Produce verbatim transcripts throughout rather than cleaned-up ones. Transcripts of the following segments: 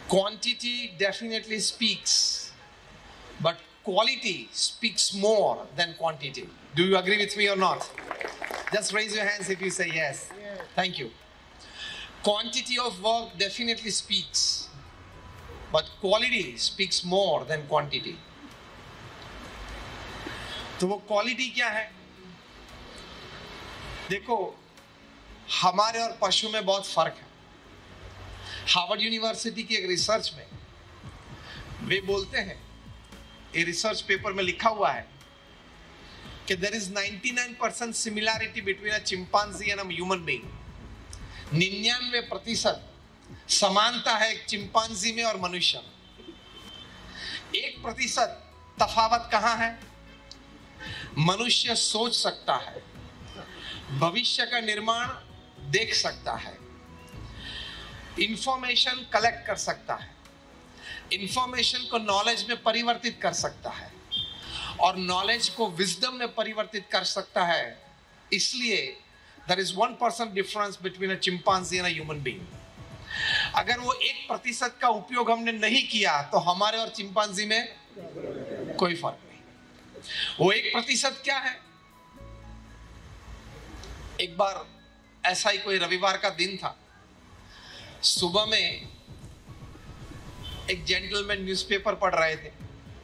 Quantity definitely speaks, but quality speaks more than quantity. Do you agree with me or not? Just raise your hands if you say yes. Yes. Thank you. Quantity of work definitely speaks, but quality speaks more than quantity. तो वो quality क्या है? देखो, हमारे और पशु में बहुत फर्क है। हार्वर्ड यूनिवर्सिटी की एक रिसर्च में वे बोलते हैं, ये रिसर्च पेपर में लिखा हुआ है कि there is ninety-nine percent similarity between a chimpanzee and a human being. निन्यानवे प्रतिशत समानता है एक चिंपांजी में और मनुष्य में। एक प्रतिशत तफावत कहां है? मनुष्य सोच सकता है, भविष्य का निर्माण देख सकता है, इंफॉर्मेशन कलेक्ट कर सकता है, इंफॉर्मेशन को नॉलेज में परिवर्तित कर सकता है और नॉलेज को विजडम में परिवर्तित कर सकता है। इसलिए there is one percent difference between a chimpanzee and a human being. अगर वो एक प्रतिशत का उपयोग हमने नहीं किया तो हमारे और चिंपांजी में कोई फर्क नहीं। वो एक प्रतिशत क्या है? एक बार ऐसा ही कोई रविवार का दिन था, सुबह में एक जेंटलमैन न्यूज़पेपर पढ़ रहे थे।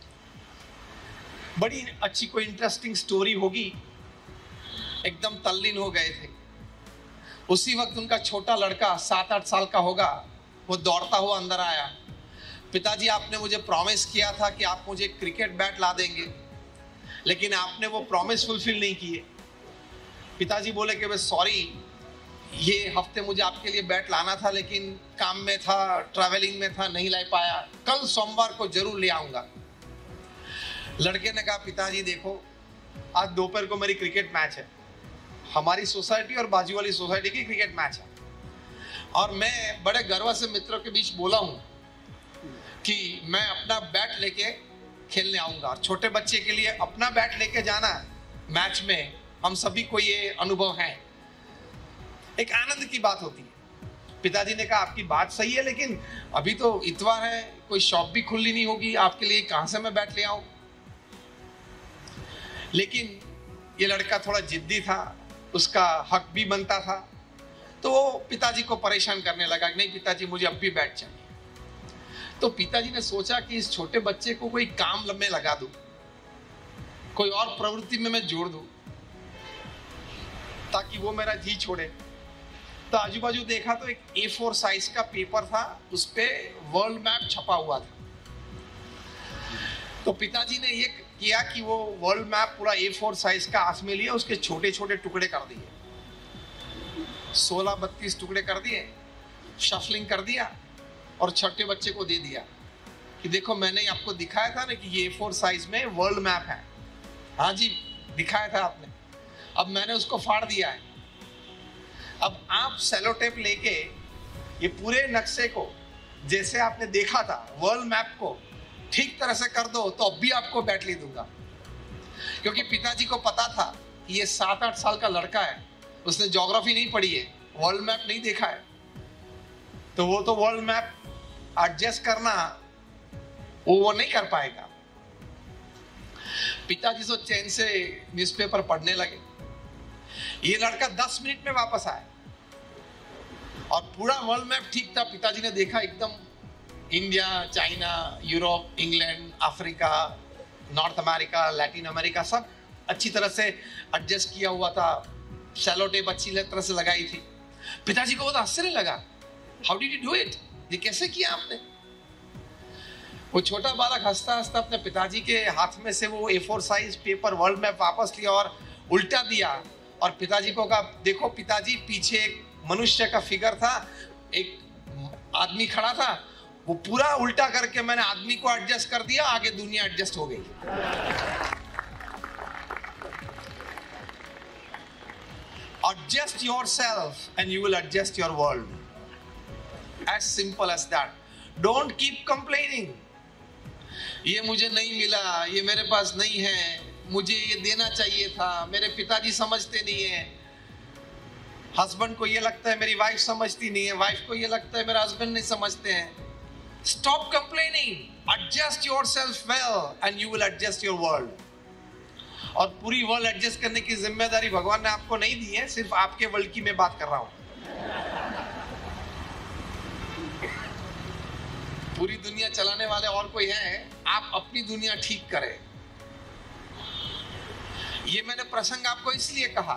बड़ी अच्छी कोई इंटरेस्टिंग स्टोरी होगी, एकदम तल्लीन हो गए थे। उसी वक्त उनका छोटा लड़का सात आठ साल का होगा, वो दौड़ता हुआ अंदर आया। पिताजी, आपने मुझे प्रॉमिस किया था कि आप मुझे क्रिकेट बैट ला देंगे, लेकिन आपने वो प्रॉमिस फुलफिल नहीं किए। पिताजी बोले कि सॉरी, ये हफ्ते मुझे आपके लिए बैट लाना था लेकिन काम में था, ट्रैवलिंग में था, नहीं ला पाया। कल सोमवार को जरूर ले आऊंगा। लड़के ने कहा, पिताजी देखो, आज दोपहर को मेरी क्रिकेट मैच है, हमारी सोसाइटी और बाजू वाली सोसाइटी की क्रिकेट मैच है, और मैं बड़े गर्व से मित्रों के बीच बोला हूं कि मैं अपना बैट लेके खेलने आऊंगा। और छोटे बच्चे के लिए अपना बैट लेके जाना मैच में, हम सभी को ये अनुभव है, एक आनंद की बात होती है। पिताजी ने कहा, आपकी बात सही है, लेकिन अभी तो इतवार है, कोई शॉप भी खुली नहीं होगी, आपके लिए कहां से मैं बैट ले आऊं? लेकिन ये लड़का थोड़ा जिद्दी था, उसका हक भी बनता था, तो वो पिताजी को परेशान करने लगा कि नहीं पिताजी, मुझे अब भी बैट चाहिए। तो पिताजी ने सोचा कि इस छोटे बच्चे को कोई काम में लगा दूं, कोई और प्रवृत्ति में मैं जोड़ दूं ताकि वो मेरा जी छोड़े। तो आजू बाजू देखा तो एक ए फोर साइज का पेपर था, उस पे वर्ल्ड मैप छपा हुआ था। तो पिताजी ने ये किया कि वो वर्ल्ड मैप पूरा ए फोर साइज का हाथ में लिया, उसके छोटे छोटे टुकड़े कर दिए, सोलह बत्तीस टुकड़े कर दिए, शफलिंग कर दिया और छोटे बच्चे को दे दिया कि देखो, मैंने आपको दिखाया था ना कि ये ए फोर साइज में वर्ल्ड मैप है। हाँ जी, दिखाया था आपने। अब मैंने उसको फाड़ दिया है। अब आप सेलो टेप लेके ये पूरे नक्शे को, जैसे आपने देखा था वर्ल्ड मैप को, ठीक तरह से कर दो, तो अब भी आपको बैट ले दूंगा। क्योंकि पिताजी को पता था कि ये सात आठ साल का लड़का है, उसने ज्योग्राफी नहीं पढ़ी है, वर्ल्ड मैप नहीं देखा है, तो वो तो वर्ल्ड मैप एडजस्ट करना वो वो नहीं कर पाएगा। पिताजी तो चैन से न्यूज़पेपर पढ़ने लगे। ये लड़का दस मिनट में वापस आया और पूरा वर्ल्ड मैप ठीक था। पिताजी ने देखा, एकदम India, China, Europe, England, Africa, North America, Latin America, सब अच्छी तरह से एडजस्ट किया हुआ था, सेलो टेप अच्छी तरह से लगाई थी। पिताजी को बहुत आश्चर्य लगा, how did you do it? ये कैसे किया आपने? वो छोटा बालक हंसता हंसता अपने पिताजी के हाथ में से वो A four size paper world map वापस लिया और उल्टा दिया, और पिताजी को कहा, देखो पिताजी, पीछे एक मनुष्य का फिगर था, एक आदमी खड़ा था, वो पूरा उल्टा करके मैंने आदमी को एडजस्ट कर दिया, आगे दुनिया एडजस्ट हो गई। Adjust yourself and you will adjust your world. As simple as that. Don't keep complaining. ये मुझे नहीं मिला, ये मेरे पास नहीं है, मुझे ये देना चाहिए था, मेरे पिताजी समझते नहीं है। हस्बैंड को ये लगता है मेरी वाइफ समझती नहीं है, वाइफ को ये लगता है मेरा हस्बैंड नहीं समझते हैं। Stop complaining. Adjust yourself well and you will adjust your world. और पूरी वर्ल्ड एडजस्ट करने की जिम्मेदारी भगवान ने आपको नहीं दी है, सिर्फ आपके वर्ल्ड की मैं बात कर रहा हूं। पूरी दुनिया चलाने वाले और कोई है? आप अपनी दुनिया ठीक करें। ये मैंने प्रसंग आपको इसलिए कहा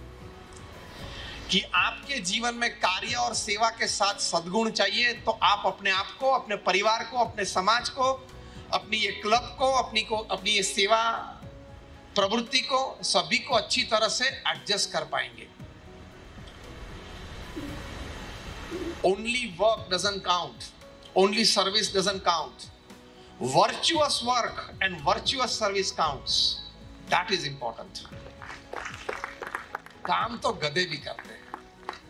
कि आपके जीवन में कार्य और सेवा के साथ सद्गुण चाहिए, तो आप अपने आप को, अपने परिवार को, अपने समाज को, अपनी ये क्लब को, अपनी को अपनी ये सेवा प्रवृत्ति को, सभी को अच्छी तरह से एडजस्ट कर पाएंगे। Only work doesn't count. Only service doesn't count. Virtuous work and virtuous service counts. That is important. काम तो गधे भी करते हैं,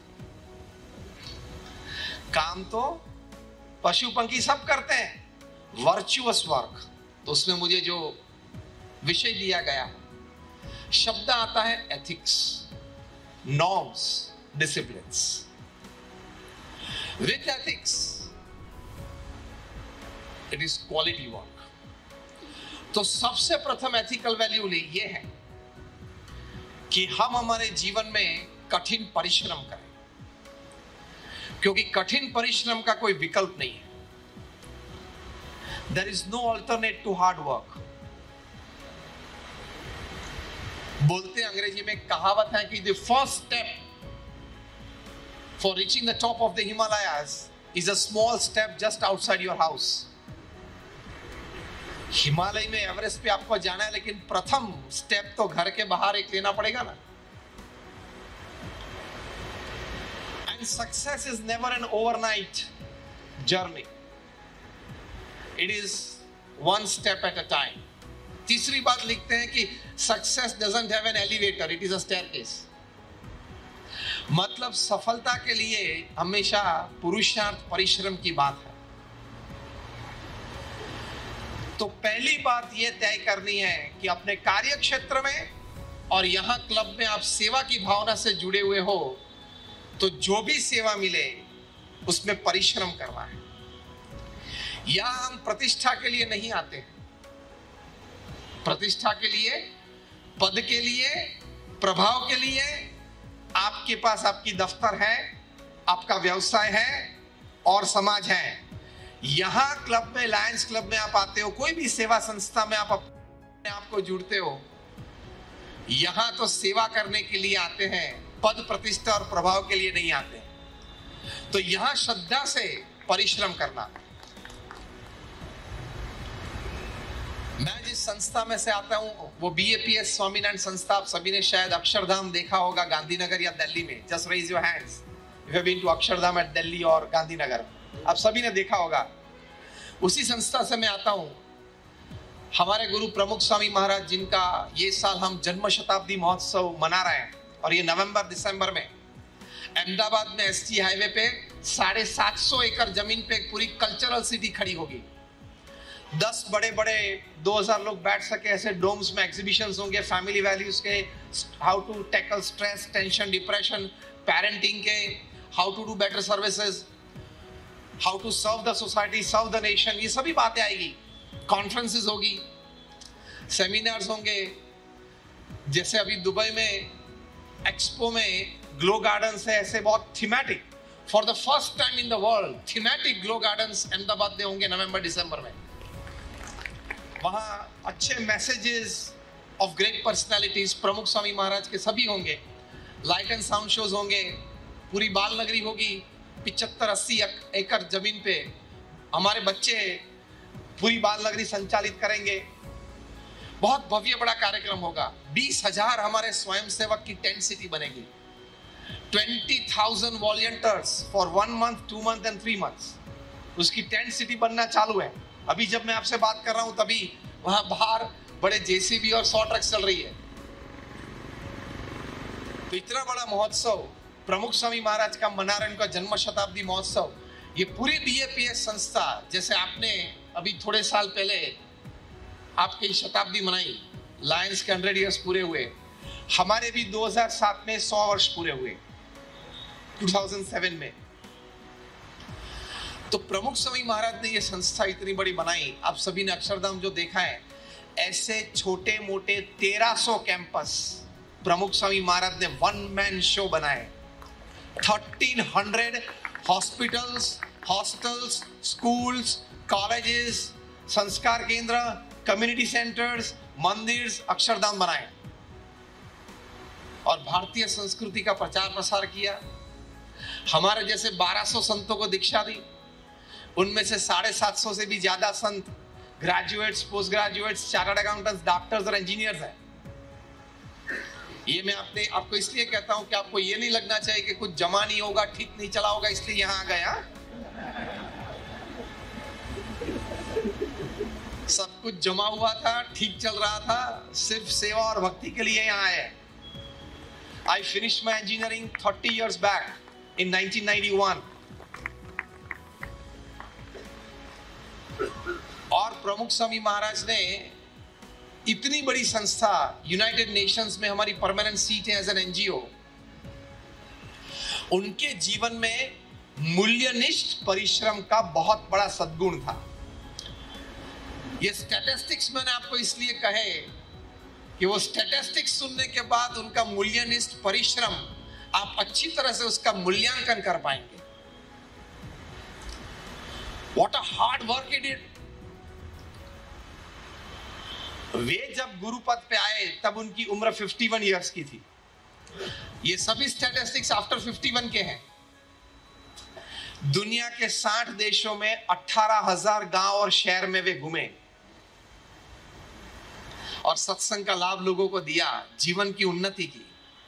काम तो पशु पंखी सब करते हैं। वर्चुअस वर्क, तो उसमें मुझे जो विषय दिया गया, शब्द आता है ethics, norms, disciplines. With ethics it is quality work. तो सबसे प्रथम एथिकल वैल्यू ये है कि हम हमारे जीवन में कठिन परिश्रम करें, क्योंकि कठिन परिश्रम का कोई विकल्प नहीं है। There is no alternate to hard work. बोलते अंग्रेजी में कहावत है कि the first step for reaching the top of the Himalayas is a small step just outside your house. Himalaya में एवरेस्ट पे आपको जाना है, लेकिन प्रथम स्टेप तो घर के बाहर एक लेना पड़ेगा ना। And success is never an overnight journey, it is one step at a time. तीसरी बात लिखते हैं कि success doesn't have an elevator, it is a staircase. मतलब सफलता के लिए हमेशा पुरुषार्थ, परिश्रम की बात है। तो पहली बात यह तय करनी है कि अपने कार्य क्षेत्र में और यहां क्लब में आप सेवा की भावना से जुड़े हुए हो, तो जो भी सेवा मिले उसमें परिश्रम करना है। यहां हम प्रतिष्ठा के लिए नहीं आते हैं, प्रतिष्ठा के लिए, पद के लिए, प्रभाव के लिए। आपके पास आपकी दफ्तर है, आपका व्यवसाय है और समाज है। यहां क्लब में, लायंस क्लब में आप आते हो, कोई भी सेवा संस्था में आप अपने आप को जुड़ते हो, यहां तो सेवा करने के लिए आते हैं, पद, प्रतिष्ठा और प्रभाव के लिए नहीं आते। तो यहां श्रद्धा से परिश्रम करना। मैं जिस संस्था में से आता हूं वो B A P S Swaminarayan संस्था। आप सभी ने शायद अक्षरधाम देखा होगा गांधीनगर या दिल्ली में। Just raise your hands if you have been to Akshardham at Delhi और गांधीनगर। आप सभी ने देखा होगा। उसी संस्था से मैं आता हूं। हमारे गुरु प्रमुख स्वामी महाराज, जिनका ये साल हम जन्म शताब्दी महोत्सव मना रहे हैं, और ये नवंबर दिसंबर में अहमदाबाद में एस टी हाईवे पे साढ़े सात सौ एकड़ जमीन पे एक पूरी कल्चरल सिटी खड़ी होगी। दस बड़े बड़े दो हज़ार लोग बैठ सके ऐसे डोम्स में एग्जीबिशंस होंगे, फैमिली वैल्यूज के, how to tackle stress, tension, depression, parenting के, how to do better services, how to serve the society, serve the nation, ये सभी बातें आएगी। कॉन्फ्रेंसेस होगी, सेमिनार्स होंगे। जैसे अभी दुबई में एक्सपो में ग्लो गार्डन्स है, ऐसे बहुत thematic, for the first time in the world thematic glow gardens Ahmedabad में होंगे नवंबर दिसंबर में। वहां अच्छे मैसेजेस ऑफ ग्रेट पर्सनालिटीज प्रमुख स्वामी महाराज के सभी होंगे। लाइट एंड साउंड शोज होंगे। पूरी बाल नगरी होगी, पिचहत्तर अस्सी एकड़ जमीन पे हमारे बच्चे पूरी बाल नगरी संचालित करेंगे। बहुत भव्य बड़ा कार्यक्रम होगा। बीस हजार हमारे स्वयंसेवक की टेंट सिटी बनेगी। Twenty thousand volunteers for one month, two month and three months उसकी टेंट सिटी बनना चालू है। अभी जब मैं आपसे बात कर रहा हूं तभी वहां बाहर बड़े जे सी बी और सौ ट्रक चल रही है। तो इतना बड़ा महोत्सव प्रमुख स्वामी महाराज का मना रहे, उनका जन्म शताब्दी महोत्सव, ये पूरी बी ए पी एस संस्था, जैसे आपने अभी थोड़े साल पहले आपकी शताब्दी मनाई, लायंस के हंड्रेड ईयर्स पूरे हुए, हमारे भी दो हज़ार सात में सौ वर्ष पूरे हुए, दो हज़ार सात में। तो प्रमुख स्वामी महाराज ने ये संस्था इतनी बड़ी बनाई। आप सभी ने अक्षरधाम जो देखा है, ऐसे छोटे मोटे तेरह सौ कैंपस प्रमुख स्वामी महाराज ने वन मैन शो बनाए। Thirteen hundred hospitals, hostels, schools, colleges, संस्कार केंद्र, कम्युनिटी सेंटर्स, मंदिर, अक्षरधाम बनाए और भारतीय संस्कृति का प्रचार प्रसार किया। हमारे जैसे बारह सौ संतों को दीक्षा दी, उनमें से साढ़े सात सौ से भी ज्यादा संत graduates, post graduates, chartered accountants, doctors और इंजीनियर्स हैं। ये मैं आपने आपको इसलिए कहता हूं कि आपको ये नहीं लगना चाहिए कि कुछ जमा नहीं होगा, ठीक नहीं चला होगा, इसलिए यहां आ गया। सब कुछ जमा हुआ था, ठीक चल रहा था, सिर्फ सेवा और भक्ति के लिए यहाँ आए। I finished my engineering thirty years back in nineteen ninety-one. और प्रमुख स्वामी महाराज ने इतनी बड़ी संस्था, यूनाइटेड नेशंस में हमारी परमानेंट सीट है एज एन एनजीओ, उनके जीवन में मूल्यनिष्ठ परिश्रम का बहुत बड़ा सद्गुण था। ये स्टैटिस्टिक्स मैंने आपको इसलिए कहे कि वो स्टैटिस्टिक्स सुनने के बाद उनका मूल्यनिष्ठ परिश्रम आप अच्छी तरह से उसका मूल्यांकन कर पाएंगे। What a hard work he did. वे जब गुरु पद पे आए तब उनकी उम्र इक्यावन इयर्स की थी। ये सभी स्टैटिस्टिक्स आफ्टर इक्यावन के हैं। दुनिया के साठ देशों में अठारह हजार गांव और शहर में वे घूमे और सत्संग का लाभ लोगों को दिया, जीवन की उन्नति की।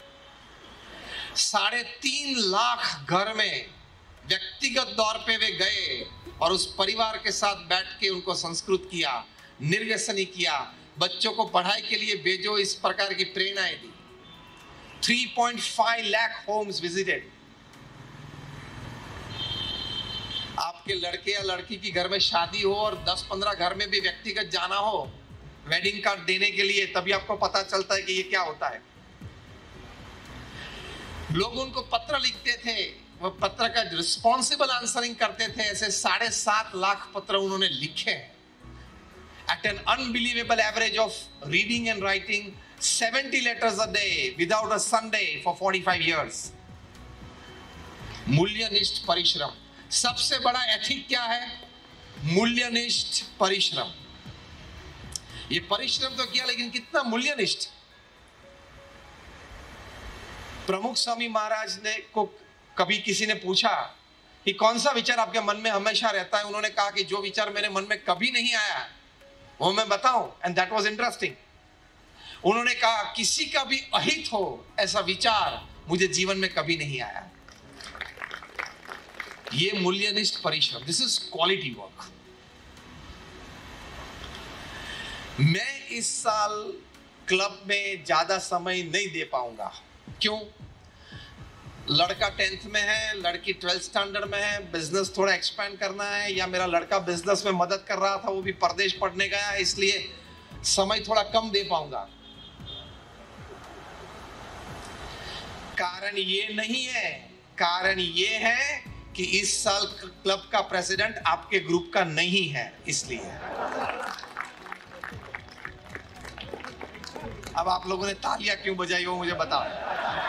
साढ़े तीन लाख घर में व्यक्तिगत तौर पे वे गए और उस परिवार के साथ बैठ के उनको संस्कृत किया, निर्व्यसनी किया, बच्चों को पढ़ाई के लिए भेजो, इस प्रकार की प्रेरणाएं दी। Three point five lakh homes visited. आपके लड़के या लड़की की घर में शादी हो और दस पंद्रह घर में भी व्यक्तिगत जाना हो वेडिंग कार्ड देने के लिए, तभी आपको पता चलता है कि ये क्या होता है। लोग उनको पत्र लिखते थे, वो पत्र का रिस्पॉन्सिबल आंसरिंग करते थे। ऐसे साढ़े सात लाख पत्र उन्होंने लिखे at an unbelievable average of reading and writing seventy letters a day without a Sunday for forty five years. मूल्यनिष्ठ परिश्रम, सबसे बड़ा एथिक क्या है? मूल्यनिष्ठ परिश्रम। ये परिश्रम तो किया, लेकिन कितना मूल्यनिष्ठ। प्रमुख स्वामी महाराज ने को कभी किसी ने पूछा कि कौन सा विचार आपके मन में हमेशा रहता है? उन्होंने कहा कि जो विचार मेरे मन में कभी नहीं आया वो मैं बताऊं, एंड दैट वाज इंटरेस्टिंग। उन्होंने कहा किसी का भी अहित हो ऐसा विचार मुझे जीवन में कभी नहीं आया। ये मूल्यनिष्ठ परिश्रम, दिस इज क्वालिटी वर्क। मैं इस साल क्लब में ज्यादा समय नहीं दे पाऊंगा। क्यों? लड़का टेंथ में है, लड़की ट्वेल्थ स्टैंडर्ड में है, बिजनेस थोड़ा एक्सपेंड करना है, या मेरा लड़का बिजनेस में मदद कर रहा था, वो भी परदेश पढ़ने गया है, इसलिए समय थोड़ा कम दे पाऊंगा। कारण ये नहीं है, कारण ये है कि इस साल क्लब का प्रेसिडेंट आपके ग्रुप का नहीं है, इसलिए। अब आप लोगों ने तालियां क्यों बजाई वो मुझे बताओ।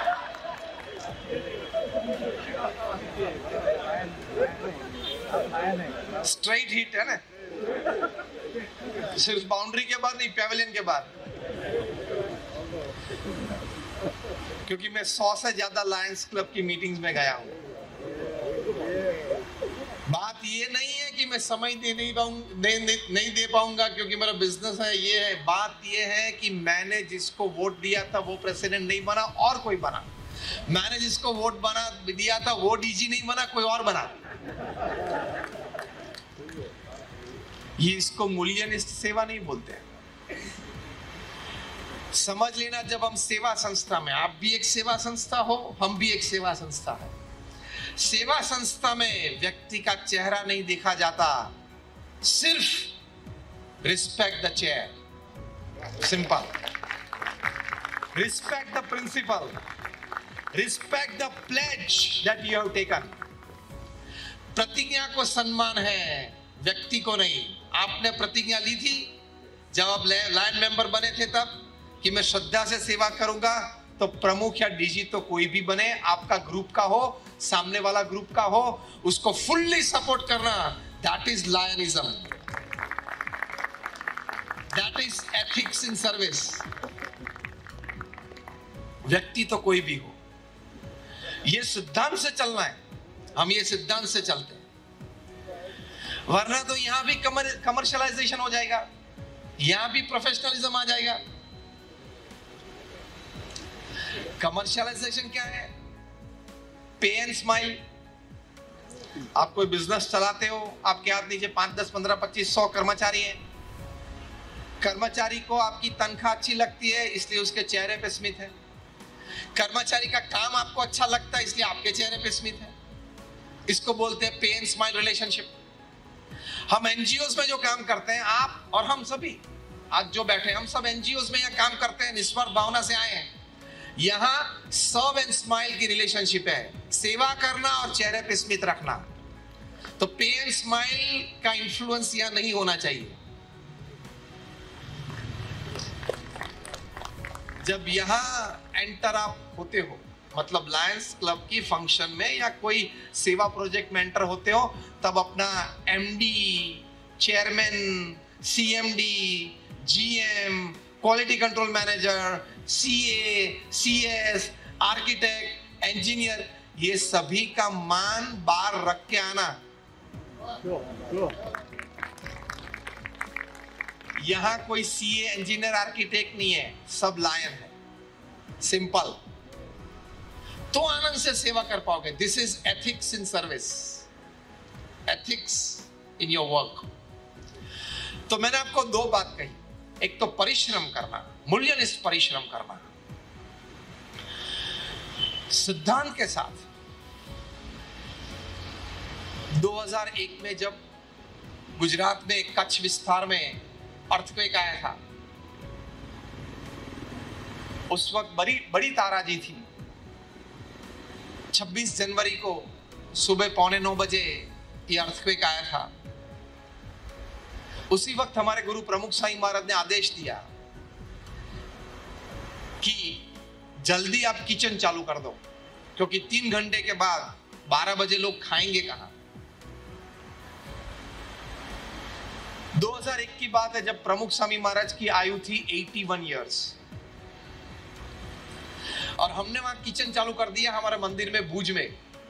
स्ट्रेट हिट है ना, सिर्फ बाउंड्री के बाद नहीं, पेविलियन के बाद। क्योंकि मैं सौ से ज्यादा लायंस क्लब की मीटिंग्स में गया हूं। बात ये नहीं है कि मैं समय दे नहीं पाऊंगा, नहीं दे पाऊंगा क्योंकि मेरा बिजनेस है, ये है। बात ये है कि मैंने जिसको वोट दिया था वो प्रेसिडेंट नहीं बना और कोई बना। मैंने जिसको वोट बना दिया था वो डीजी नहीं बना, कोई और बना। ये इसको मूल्यनिष्ठ सेवा नहीं बोलते हैं। समझ लेना, जब हम सेवा संस्था में, आप भी एक सेवा संस्था हो, हम भी एक सेवा संस्था है। सेवा संस्था में व्यक्ति का चेहरा नहीं देखा जाता, सिर्फ respect the chair, simple. Respect the principal, respect the pledge that you have taken. प्रतिज्ञा को सम्मान है, व्यक्ति को नहीं। आपने प्रतिज्ञा ली थी जब आप लाइन मेंबर बने थे तब कि मैं श्रद्धा से सेवा करूंगा, तो प्रमुख या डीजी तो कोई भी बने, आपका ग्रुप का हो, सामने वाला ग्रुप का हो, उसको फुल्ली सपोर्ट करना, that is lionism, that is ethics in service. व्यक्ति तो कोई भी हो, ये सिद्धांत से चलना है, हम ये सिद्धांत से चलते हैं, वरना तो यहां भी कमर कमर्शियलाइजेशन हो जाएगा, यहां भी प्रोफेशनलिज्म आ जाएगा। कमर्शियलाइजेशन क्या है? पे एंड स्माइल। आप कोई बिजनेस चलाते हो, आपके हाथ नीचे पांच दस पंद्रह पच्चीस सौ कर्मचारी हैं, कर्मचारी को आपकी तनख्वाह अच्छी लगती है इसलिए उसके चेहरे पे स्मित है, कर्मचारी का काम आपको अच्छा लगता है इसलिए आपके चेहरे पे स्मित है। इसको बोलते हैं पे एंड स्माइल रिलेशनशिप। हम एनजीओस में जो काम करते हैं, आप और हम सभी आज जो बैठे हैं, हम सब एनजीओस में यहाँ काम करते हैं, निस्वार्थ भावना से आए हैं। यहाँ सर्व एंड स्माइल की रिलेशनशिप है, सेवा करना और चेहरे पे स्मित रखना। तो पे एंड स्माइल का इंफ्लुएंस यहाँ नहीं होना चाहिए। जब यहाँ एंटर आप होते हो, मतलब लायंस क्लब की फंक्शन में या कोई सेवा प्रोजेक्ट में एंटर होते हो, तब अपना MD, chairman, CMD, GM, quality control manager, CA, CS, architect, engineer, ये सभी का मान बार रख के आना। यहां कोई सीए, इंजीनियर, आर्किटेक्ट नहीं है, सब लायन है, सिंपल। तो आनंद से सेवा कर पाओगे। This is ethics in service, ethics in your work. तो मैंने आपको दो बात कही, एक तो परिश्रम करना, मूल्यनिष्ठ परिश्रम करना सिद्धांत के साथ। दो हज़ार एक में जब गुजरात में कच्छ विस्तार में अर्थक्वेक आया था, उस वक्त बड़ी बड़ी ताराजी थी। छब्बीस जनवरी को सुबह पौने नौ बजे ये अर्थक्वेक आया था। उसी वक्त हमारे गुरु प्रमुख साईं महाराज ने आदेश दिया कि जल्दी आप किचन चालू कर दो, क्योंकि तीन घंटे के बाद बारह बजे लोग खाएंगे कहां। दो हज़ार एक की बात है जब प्रमुख स्वामी महाराज की आयु थी इक्यासी इयर्स, और हमने वहां किचन चालू कर दिया हमारे मंदिर में भूज में।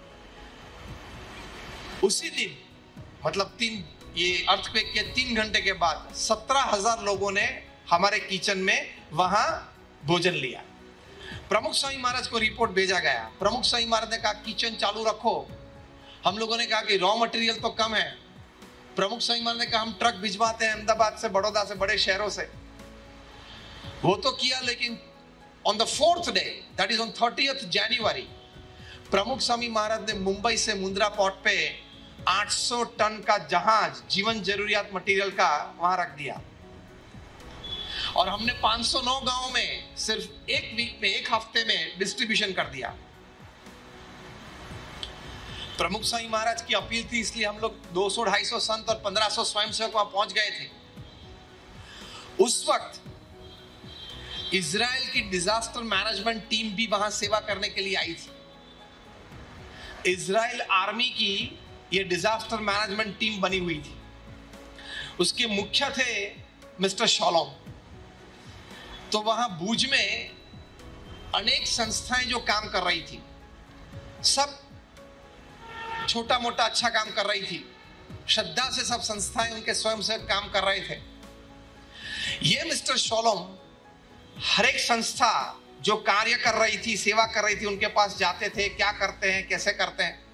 उसी दिन मतलब तीन ये अर्थक्वेक के तीन घंटे के बाद सत्रह हजार लोगों ने हमारे किचन में वहां भोजन लिया। प्रमुख स्वामी महाराज को रिपोर्ट भेजा गया। प्रमुख स्वामी महाराज ने कहा किचन चालू रखो। हम लोगों ने कहा कि रॉ मटेरियल तो कम है। प्रमुख स्वामी महाराज ने कहा हम ट्रक भिजवाते हैं अहमदाबाद से, बड़ौदा से, बड़े शहरों से। वो तो किया, लेकिन on the fourth day, that is on thirtieth January, Pramukh Swami Maharaj ने मुंबई से मुंद्रा पोर्ट पे आठ सौ टन का जहाज जीवन जरूरियात मटेरियल का वहां रख दिया, और हमने पाँच सौ नौ गांवों में सिर्फ एक वीक में, एक हफ्ते में डिस्ट्रीब्यूशन कर दिया। प्रमुख स्वामी महाराज की अपील थी, इसलिए हम लोग दो सौ ढाई सौ संत और पंद्रह सौ स्वयंसेवक वहां पहुंच गए थे। उस वक्त इजराइल की डिजास्टर मैनेजमेंट टीम भी वहां सेवा करने के लिए आई थी। इजराइल आर्मी की ये डिजास्टर मैनेजमेंट टीम बनी हुई थी। उसके मुख्य थे मिस्टर शॉलोम। तो वहां भूज में अनेक संस्थाएं जो काम कर रही थी, सब छोटा मोटा अच्छा काम कर रही थी। श्रद्धा से सब संस्थाएं, उनके स्वयं से काम कर रहे थे। ये मिस्टर शॉलोम हर एक संस्था जो कार्य कर रही थी, सेवा कर रही थी, उनके पास जाते थे, क्या करते हैं, कैसे करते हैं।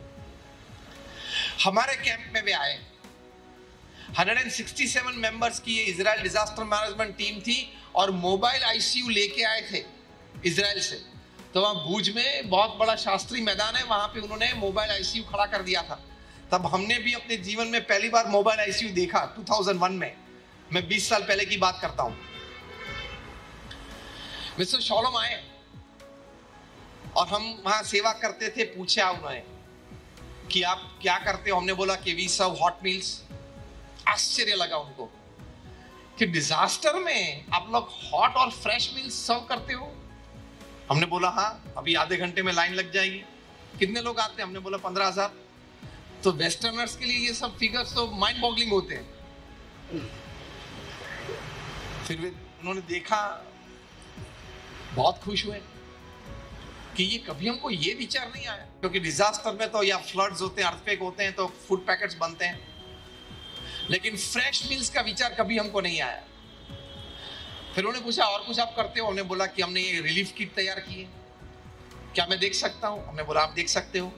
हमारे कैंप में वे आए। एक सौ सरसठ मेंबर्स की ये इजराइल डिजास्टर मैनेजमेंट टीम थी, और मोबाइल आईसीयू लेके आए थे इजराइल से। तो वहां भूज में बहुत बड़ा शास्त्रीय मैदान है, वहां पे उन्होंने मोबाइल आईसीयू खड़ा कर दिया था। तब हमने भी अपने जीवन में पहली बार मोबाइल आईसीयू देखा दो हज़ार एक में। मैं बीस साल पहले की बात करता हूं। मिस्टर शॉलोम आए और हम वहां सेवा करते थे। पूछा उन्होंने कि आप क्या करते हो? हमने बोला कि वी सर्व हॉट मील्स। आश्चर्य लगा उनको कि डिजास्टर में आप लोग हॉट और फ्रेश मील्स सर्व करते हो। हमने बोला हाँ, अभी आधे घंटे में लाइन लग जाएगी। कितने लोग आते हैं? हमने बोला पंद्रह हजार। तो वेस्टर्नर्स के लिए ये सब फिगर्स तो माइंड बॉगलिंग होते हैं। फिर वे उन्होंने देखा, बहुत खुश हुए कि ये कभी हमको ये विचार नहीं आया, क्योंकि डिजास्टर में तो या फ्लड्स होते हैं, अर्थक्वेक होते हैं, तो फूड पैकेट्स बनते हैं, लेकिन फ्रेश मील्स का विचार कभी हमको नहीं आया। फिर उन्होंने पूछा और कुछ आप करते हो? हमने बोला कि हमने ये रिलीफ किट तैयार की है, क्या मैं देख सकता हूं? हमने बोला आप देख सकते हो।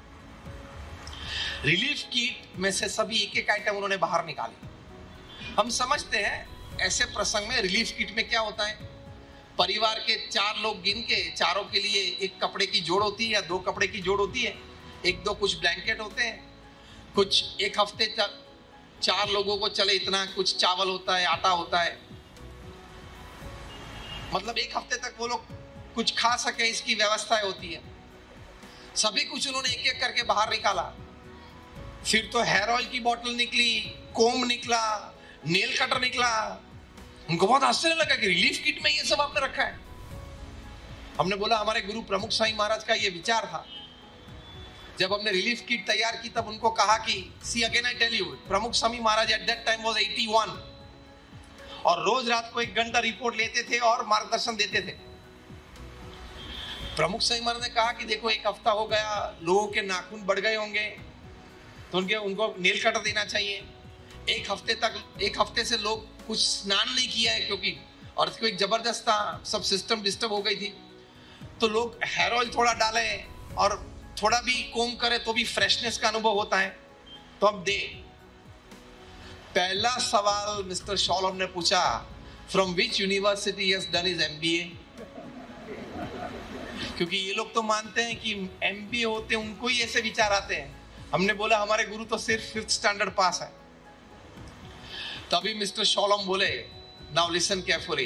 रिलीफ किट में से सभी एक एक आइटम उन्होंने बाहर निकाले। हम समझते हैं ऐसे प्रसंग में रिलीफ किट में क्या होता है, परिवार के चार लोग गिन के चारों के लिए एक कपड़े की जोड़ होती है या दो कपड़े की जोड़ होती है, एक दो कुछ ब्लैंकेट होते हैं, कुछ एक हफ्ते तक चार लोगों को चले इतना कुछ चावल होता है, आटा होता है, मतलब एक हफ्ते तक वो लोग कुछ खा सके इसकी व्यवस्थाएं होती है। सभी कुछ उन्होंने एक एक करके बाहर निकाला। फिर तो हेयर ऑयल की बोतल निकली, कोम निकला, नेल कटर निकला। उनको बहुत आश्चर्य लगा कि रिलीफ किट में ये सब आपने रखा है। हमने बोला हमारे गुरु प्रमुख स्वामी महाराज का ये विचार था। जब हमने रिलीफ किट तैयार की तब उनको कहा कि see again I tell you, Pramukh Swami Maharaj at that time was इक्यासी और रोज रात को एक घंटा रिपोर्ट लेते थे और मार्गदर्शन देते थे। प्रमुख स्वामी महाराज ने कहा कि देखो एक हफ्ता हो गया, लोगों के नाखून बढ़ गए होंगे, तो उनके उनको नेल कटर देना चाहिए। एक हफ्ते तक एक हफ्ते से लोग कुछ स्नान नहीं किया है, क्योंकि अर्थक्वेक जबरदस्त था, सब सिस्टम डिस्टर्ब हो गई थी, तो लोग हेयर ऑयल थोड़ा डाले और थोड़ा भी कोम करे तो भी फ्रेशनेस का अनुभव होता है, तो अब दे। पहला सवाल मिस्टर शॉलम ने पूछा, from which university he has done his MBA? क्योंकि ये लोग तो मानते हैं कि एमबीए होते हैं उनको ही ऐसे विचार आते हैं। हमने बोला हमारे गुरु तो सिर्फ फिफ्थ स्टैंडर्ड पास है। तभी मिस्टर शॉलम बोले, now listen carefully.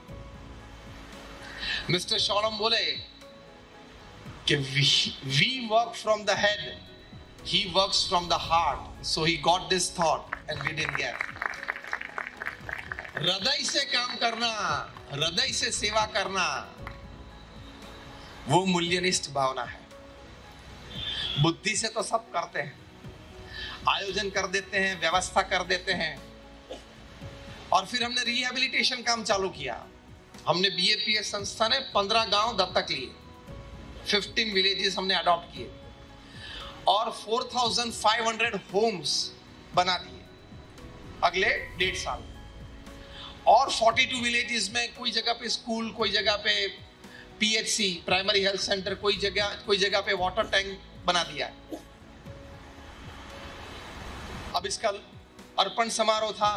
Mister Shalom बोले कि we work from the head, he works from the heart, so he got this thought and we didn't get. हृदय से काम करना, हृदय से सेवा करना, वो मूल्यनिष्ठ भावना है। बुद्धि से तो सब करते हैं, आयोजन कर देते हैं, व्यवस्था कर देते हैं, और फिर हमने रिहेबिलिटेशन काम चालू किया। हमने बीएपीएस संस्था ने पंद्रह गांव दत्तक लिए, पंद्रह विलेजेस हमने अडॉप्ट किए और चार हज़ार पाँच सौ होम्स बना दिए अगले डेढ़ साल। और बयालीस विलेजेस में कोई जगह पे स्कूल, कोई जगह पे पीएचसी प्राइमरी हेल्थ सेंटर, कोई जगह कोई जगह पे वाटर टैंक बना दिया। अब इसका अर्पण समारोह था।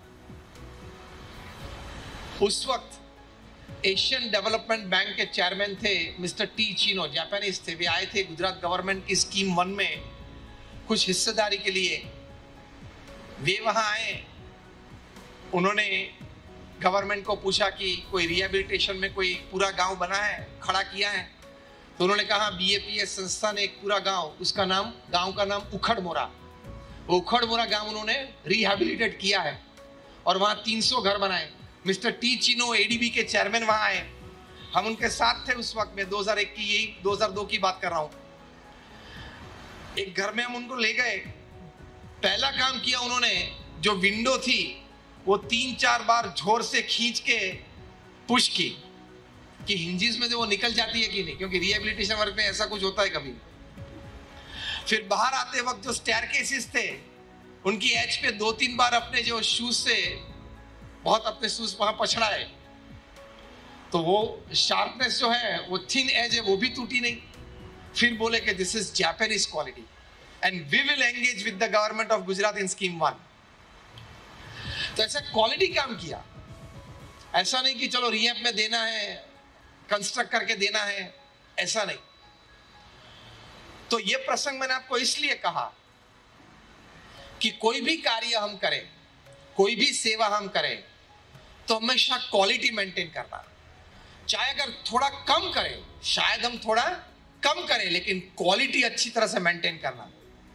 उस वक्त एशियन डेवलपमेंट बैंक के चेयरमैन थे मिस्टर टी चिनो, जापानीज थे। वे आए थे गुजरात गवर्नमेंट की स्कीम वन में कुछ हिस्सेदारी के लिए। वे वहां आए, उन्होंने गवर्नमेंट को पूछा कि कोई रिहेबिलिटेशन में कोई पूरा गांव बना है, खड़ा किया है? तो उन्होंने कहा बीएपीएस संस्था ने एक पूरा गांव, उसका नाम, गांव का नाम उखड़ मोरा, वो उखड़ मोरा गांव उन्होंने रिहेबिलिटेट किया है और वहां तीन सौ घर बनाए। मिस्टर टी चिनो एडीबी के चेयरमैन वहां आए, हम उनके साथ थे उस वक्त में। दो हज़ार एक की, यही दो हज़ार दो की बात कर रहा हूं। एक घर में हम उनको ले गए। पहला काम किया उन्होंने, जो विंडो थी वो तीन चार बार जोर से खींच के पुश की कि हिंजिस में जो वो निकल जाती है कि नहीं, क्योंकि रिहेबिलिटेशन वर्क में ऐसा कुछ होता है कभी। फिर बाहर आते वक्त जो स्टेयरकेसेस थे उनकी एज पे दो तीन बार अपने जो शूज से बहुत अपने शूज वहां पछड़ाए, तो वो शार्पनेस जो है, वो थिन एज है, वो भी टूटी नहीं। फिर बोले कि this is Japanese quality and we will engage with the government of Gujarat in scheme one. तो ऐसा क्वालिटी काम किया। ऐसा नहीं कि चलो रिहैब में देना है, कंस्ट्रक्ट करके देना है, ऐसा नहीं। तो ये प्रसंग मैंने आपको इसलिए कहा कि कोई भी कार्य हम करें, कोई भी सेवा हम करें, तो हमेशा क्वालिटी मेंटेन करना। चाहे अगर थोड़ा कम करें, शायद हम थोड़ा कम करें, लेकिन क्वालिटी अच्छी तरह से मेंटेन करना।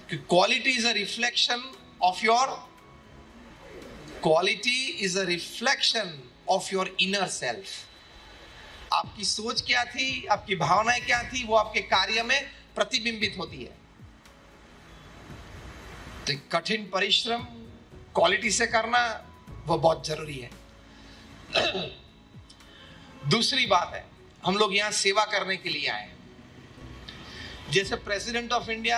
कि quality is a reflection of your quality is a reflection of your inner self. आपकी सोच क्या थी, आपकी भावनाएं क्या थी, वो आपके कार्य में प्रतिबिंबित होती है। तो कठिन परिश्रम क्वालिटी से करना वो बहुत जरूरी है। दूसरी बात है, हम लोग यहां सेवा करने के लिए आए। जैसे प्रेसिडेंट ऑफ इंडिया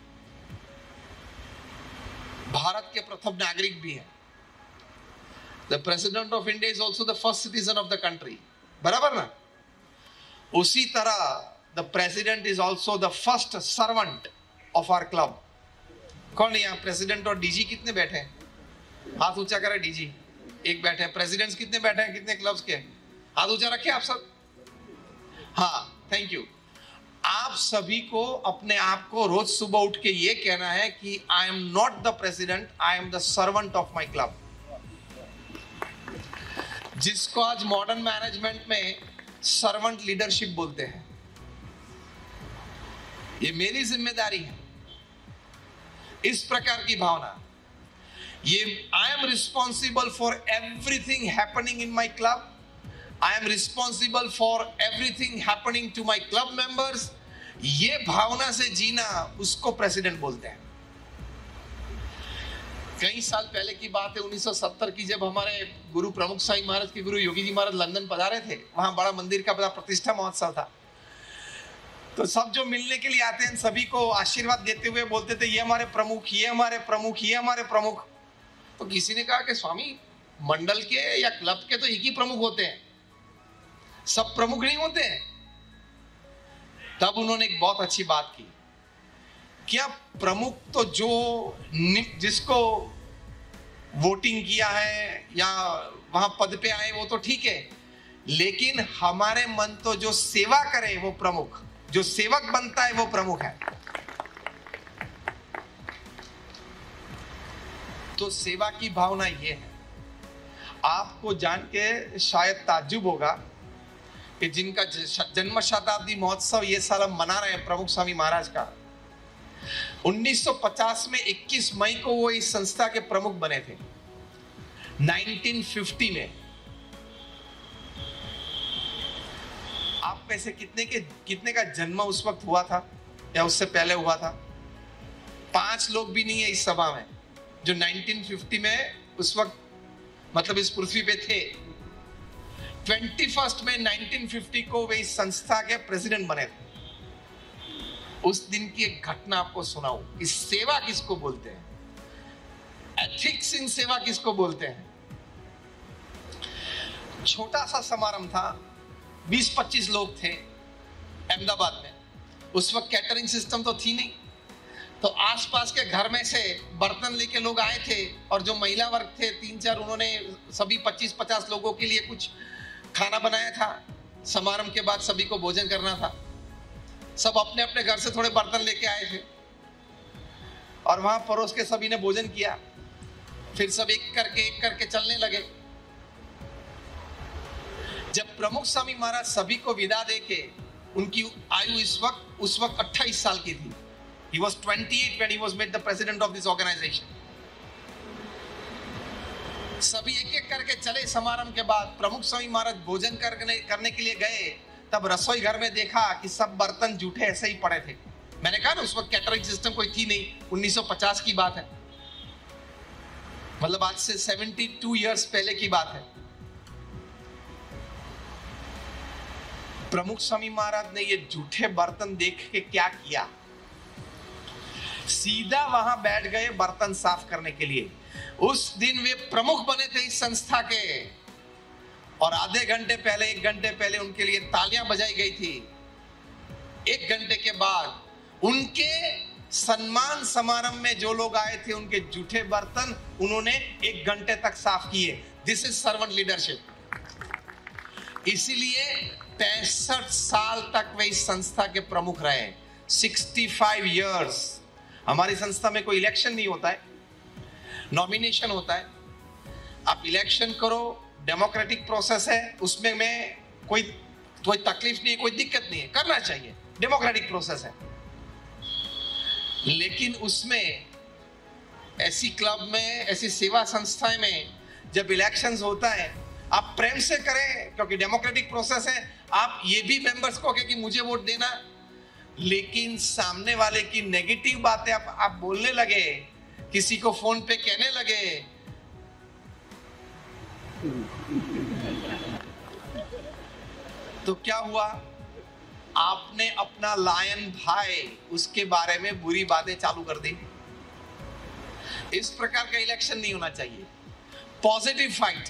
भारत के प्रथम नागरिक भी हैं। The president of India is also the first citizen of the country, बराबर ना? उसी तरह the president is also the first servant of our club. कौन यहाँ प्रेसिडेंट और डीजी कितने बैठे हैं? हाथ ऊंचा करें। डीजी एक बैठे हैं। प्रेसिडेंट्स कितने बैठे हैं? कितने क्लब्स के? हाथ ऊंचा रखे आप सब। हाँ, थैंक यू। आप सभी को अपने आप को रोज सुबह उठ के ये कहना है कि I am not the president, I am the servant of my club. जिसको आज मॉडर्न मैनेजमेंट में सर्वेंट लीडरशिप बोलते हैं। ये मेरी जिम्मेदारी है। इस प्रकार की भावना, ये I am responsible for everything happening in my club, I am responsible for everything happening to my club members, ये भावना से जीना, उसको प्रेसिडेंट बोलते हैं। कई साल पहले की बात है, उन्नीस सौ सत्तर की, जब हमारे गुरु प्रमुख स्वामी महाराज के गुरु योगी जी महाराज लंदन पधारे थे। वहां बड़ा मंदिर का बड़ा प्रतिष्ठा महोत्सव था। तो सब जो मिलने के लिए आते हैं सभी को आशीर्वाद देते हुए बोलते थे, ये हमारे प्रमुख, ये हमारे प्रमुख, ये हमारे प्रमुख। तो किसी ने कहा कि स्वामी, मंडल के या क्लब के तो एक ही प्रमुख होते हैं, सब प्रमुख नहीं होते हैं। तब उन्होंने एक बहुत अच्छी बात की, क्या प्रमुख तो जो जिसको वोटिंग किया है या वहां पद पे आए वो तो ठीक है, लेकिन हमारे मन तो जो सेवा करे वो प्रमुख, जो सेवक बनता है वो प्रमुख है। तो सेवा की भावना ये है। आपको जान के शायद ताज्जुब होगा कि जिनका जन्म शताब्दी महोत्सव ये साल हम मना रहे हैं प्रमुख स्वामी महाराज का, उन्नीस सौ पचास में इक्कीस मई को वो इस संस्था के प्रमुख बने थे। उन्नीस सौ पचास में आप में से कितने के कितने का जन्म उस वक्त हुआ था या उससे पहले हुआ था? पांच लोग भी नहीं है इस सभा में जो उन्नीस सौ पचास में उस वक्त मतलब इस पृथ्वी पे थे। इक्कीस में उन्नीस सौ पचास को वे इस संस्था के प्रेसिडेंट बने थे। उस दिन की एक घटना आपको सुनाऊं कि सेवा किसको बोलते हैं, एथिक्स इन सेवा किसको बोलते हैं। छोटा सा समारंभ था, बीस पच्चीस लोग थे अहमदाबाद में। उस वक्त कैटरिंग सिस्टम तो थी नहीं, तो आसपास के घर में से बर्तन लेके लोग आए थे और जो महिला वर्ग थे तीन चार, उन्होंने सभी पच्चीस पचास लोगों के लिए कुछ खाना बनाया था। समारंभ के बाद सभी को भोजन करना था। सब अपने अपने घर से थोड़े बर्तन लेके आए थे और वहां परोस के सभी ने भोजन किया। फिर सब एक करके एक करके चलने लगे। जब प्रमुख स्वामी महाराज सभी को विदा देके, उनकी आयु इस वक्त उस वक्त अट्ठाईस साल की थी। He was twenty-eight when he was made the president of this organization. सभी एक एक करके चले। समारंभ के बाद प्रमुख स्वामी महाराज भोजन करने करने के लिए गए, तब रसोई घर में देखा कि सब बर्तन जूठे ऐसे ही पड़े थे। मैंने कहा ना उस वक्त कैटरिंग सिस्टम कोई थी नहीं, उन्नीस सौ पचास की बात है, मतलब आज से बहत्तर इयर्स पहले की बात है। प्रमुख स्वामी महाराज ने ये जूठे बर्तन देख के क्या किया, सीधा वहां बैठ गए बर्तन साफ करने के लिए। उस दिन वे प्रमुख बने थे इस संस्था के और आधे घंटे पहले एक घंटे पहले उनके लिए तालियां बजाई गई थी। एक घंटे के बाद उनके सम्मान समारंभ में जो लोग आए थे, उनके जूठे बर्तन उन्होंने एक घंटे तक साफ किए। This is servant leadership. इसीलिए पैंसठ साल तक वे इस संस्था के प्रमुख रहे। पैंसठ इयर्स। हमारी संस्था में कोई इलेक्शन नहीं होता है, नॉमिनेशन होता है। आप इलेक्शन करो, डेमोक्रेटिक प्रोसेस है, उसमें में कोई कोई तकलीफ नहीं है, कोई दिक्कत नहीं है, करना चाहिए, डेमोक्रेटिक प्रोसेस है। लेकिन उसमें ऐसी क्लब में, ऐसी सेवा संस्थाएं में जब इलेक्शंस होता है, आप प्रेम से करें क्योंकि डेमोक्रेटिक प्रोसेस है। आप ये भी मेंबर्स को कहें कि मुझे वोट देना, लेकिन सामने वाले की नेगेटिव बातें आप, आप बोलने लगे, किसी को फोन पे कहने लगे, तो क्या हुआ? आपने अपना लायन भाई उसके बारे में बुरी बातें चालू कर दी। इस प्रकार का इलेक्शन नहीं होना चाहिए। पॉजिटिव फाइट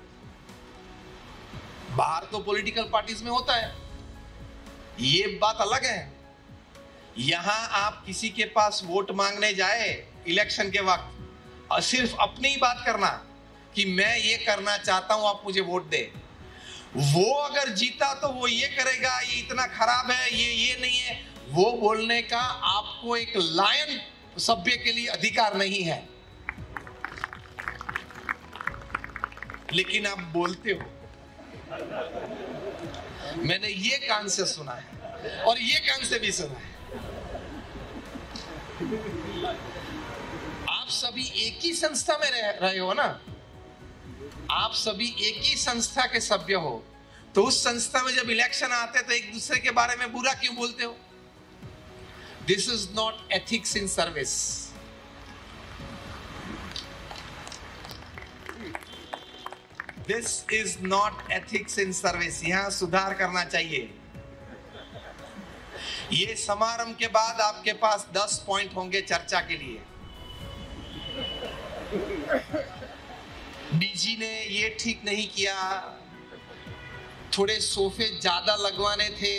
बाहर तो पॉलिटिकल पार्टीज में होता है, ये बात अलग है। यहां आप किसी के पास वोट मांगने जाए इलेक्शन के वक्त और सिर्फ अपनी ही बात करना कि मैं ये करना चाहता हूं, आप मुझे वोट दे। वो अगर जीता तो वो ये करेगा, ये इतना खराब है, ये ये नहीं है, वो बोलने का आपको एक लायन सभ्य के लिए अधिकार नहीं है। लेकिन आप बोलते हो। मैंने ये कान से सुना है और ये कान से भी सुना है। आप सभी एक ही संस्था में रह रहे हो ना, आप सभी एक ही संस्था के सभ्य हो, तो उस संस्था में जब इलेक्शन आते हैं तो एक दूसरे के बारे में बुरा क्यों बोलते हो? This is not ethics in service. This is not ethics in service. यहां सुधार करना चाहिए। ये समारंभ के बाद आपके पास दस पॉइंट होंगे चर्चा के लिए। डीजी ने ये ठीक नहीं किया, थोड़े सोफे ज्यादा लगवाने थे,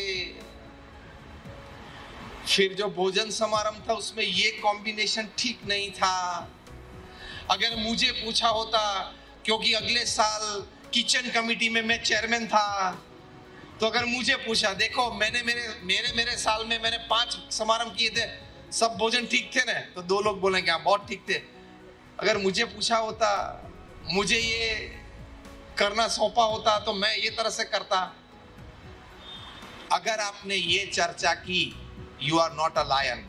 फिर जो भोजन समारंभ था उसमें ये कॉम्बिनेशन ठीक नहीं था। अगर मुझे पूछा होता, क्योंकि अगले साल किचन कमेटी में मैं चेयरमैन था, तो अगर मुझे पूछा, देखो मैंने मेरे मेरे मेरे साल में मैंने पांच समारंभ किए थे, सब भोजन ठीक थे ना, तो दो लोग बोलेंगे हाँ बहुत ठीक थे। अगर मुझे पूछा होता, मुझे ये करना सौंपा होता, तो मैं ये तरह से करता। अगर आपने ये चर्चा की, you are not a lion.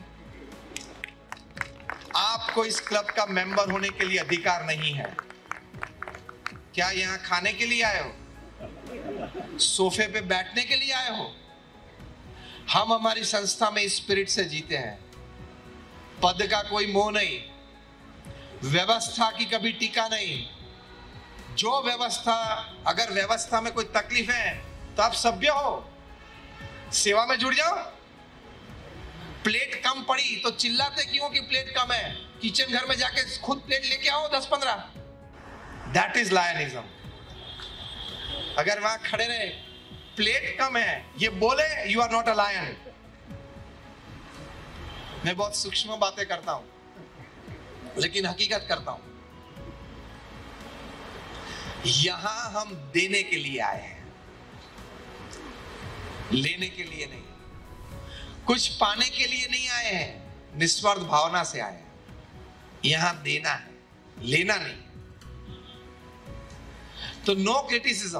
आपको इस क्लब का मेंबर होने के लिए अधिकार नहीं है। क्या यहां खाने के लिए आए हो? सोफे पे बैठने के लिए आए हो? हम हमारी संस्था में स्पिरिट से जीते हैं। पद का कोई मोह नहीं, व्यवस्था की कभी टीका नहीं। जो व्यवस्था, अगर व्यवस्था में कोई तकलीफ है तो आप सभ्य हो, सेवा में जुड़ जाओ। प्लेट कम पड़ी तो चिल्लाते क्यों कि प्लेट कम है? किचन घर में जाके खुद प्लेट लेके आओ दस पंद्रह। That is lionism. अगर वहां खड़े रहे, प्लेट कम है, ये बोले, you are not a lion. मैं बहुत सूक्ष्म बातें करता हूं, लेकिन हकीकत करता हूं। यहां हम देने के लिए आए हैं, लेने के लिए नहीं। कुछ पाने के लिए नहीं आए हैं, निस्वार्थ भावना से आए हैं। यहां देना है, लेना नहीं। तो नो क्रिटिसिज्म।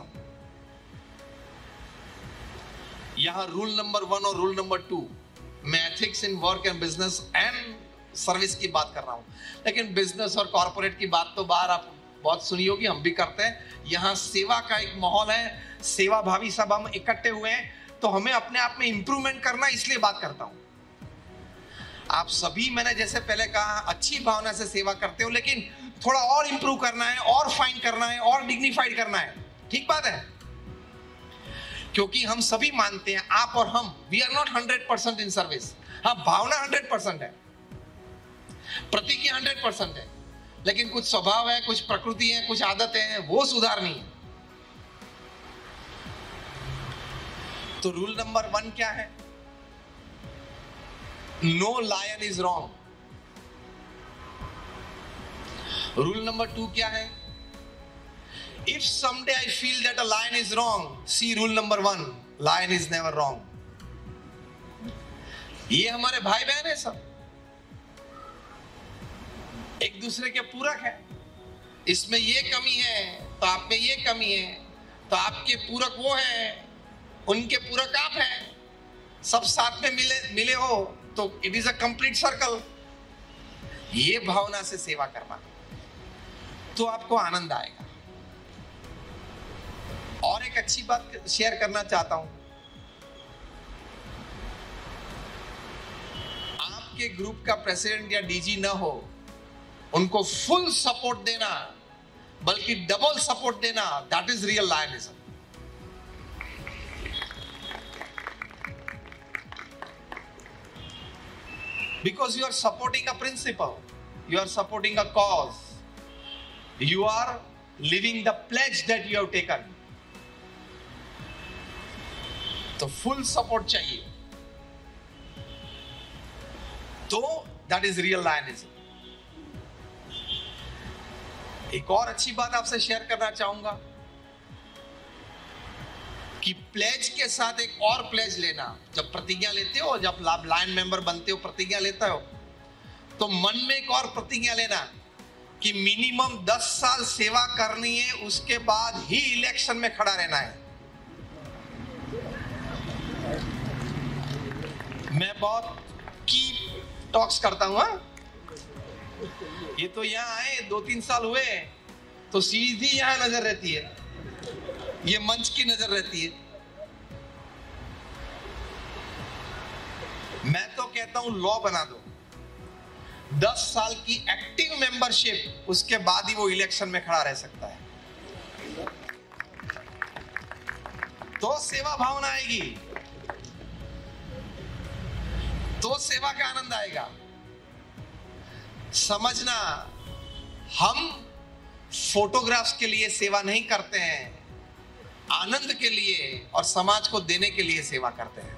यहां रूल नंबर वन और रूल नंबर टू, मैं ethics in work and business and service की बात कर रहा हूं, लेकिन बिजनेस और कॉर्पोरेट की बात तो बाहर आप बहुत सुनी होगी, हम भी करते हैं। यहां सेवा का एक माहौल है, सेवा भावी सब हम इकट्ठे हुए हैं, तो हमें अपने आप में इंप्रूवमेंट करना, इसलिए बात करता हूं। आप सभी, मैंने जैसे पहले कहा, अच्छी भावना से सेवा करते हो, लेकिन थोड़ा और इंप्रूव करना है, और फाइन करना है, और डिग्निफाइड करना है। ठीक बात है, क्योंकि हम सभी मानते हैं, आप और हम, we are not hundred percent in service. हाँ, भावना हंड्रेड परसेंट है, प्रतीक हंड्रेड परसेंट है, लेकिन कुछ स्वभाव है, कुछ प्रकृति है, कुछ आदतें हैं, वो सुधारनी है। तो रूल नंबर वन क्या है? No lion is wrong. Rule number two क्या है? If someday I feel that a lion is wrong, see rule number one, lion is never wrong. ये हमारे भाई बहन है, सब एक दूसरे के पूरक है। इसमें ये कमी है तो आप में ये कमी है, तो आपके पूरक वो है, उनके पूरक आप हैं, सब साथ में मिले मिले हो तो it is a complete circle. ये भावना से सेवा करना, तो आपको आनंद आएगा। और एक अच्छी बात शेयर करना चाहता हूं, आपके ग्रुप का प्रेसिडेंट या डीजी ना हो, उनको फुल सपोर्ट देना, बल्कि डबल सपोर्ट देना, that is real lionism. Because you are supporting a principle, you are supporting a cause, you are living the pledge that you have taken. तो full support चाहिए, तो that is real लायनिज्म। एक और अच्छी बात आपसे share करना चाहूंगा कि प्लेज के साथ एक और प्लेज लेना। जब प्रतिज्ञा लेते हो, जब आप लाइन मेंबर बनते हो, प्रतिज्ञा लेते हो, तो मन में एक और प्रतिज्ञा लेना कि मिनिमम दस साल सेवा करनी है, उसके बाद ही इलेक्शन में खड़ा रहना है। मैं बहुत की टॉक्स करता हूं, ये तो यहां आए दो तीन साल हुए तो सीधी यहां नजर रहती है, ये मंच की नजर रहती है। मैं तो कहता हूं लॉ बना दो, दस साल की एक्टिव मेंबरशिप, उसके बाद ही वो इलेक्शन में खड़ा रह सकता है। तो सेवा भावना आएगी, तो सेवा का आनंद आएगा। समझना, हम फोटोग्राफ्स के लिए सेवा नहीं करते हैं, आनंद के लिए और समाज को देने के लिए सेवा करते हैं।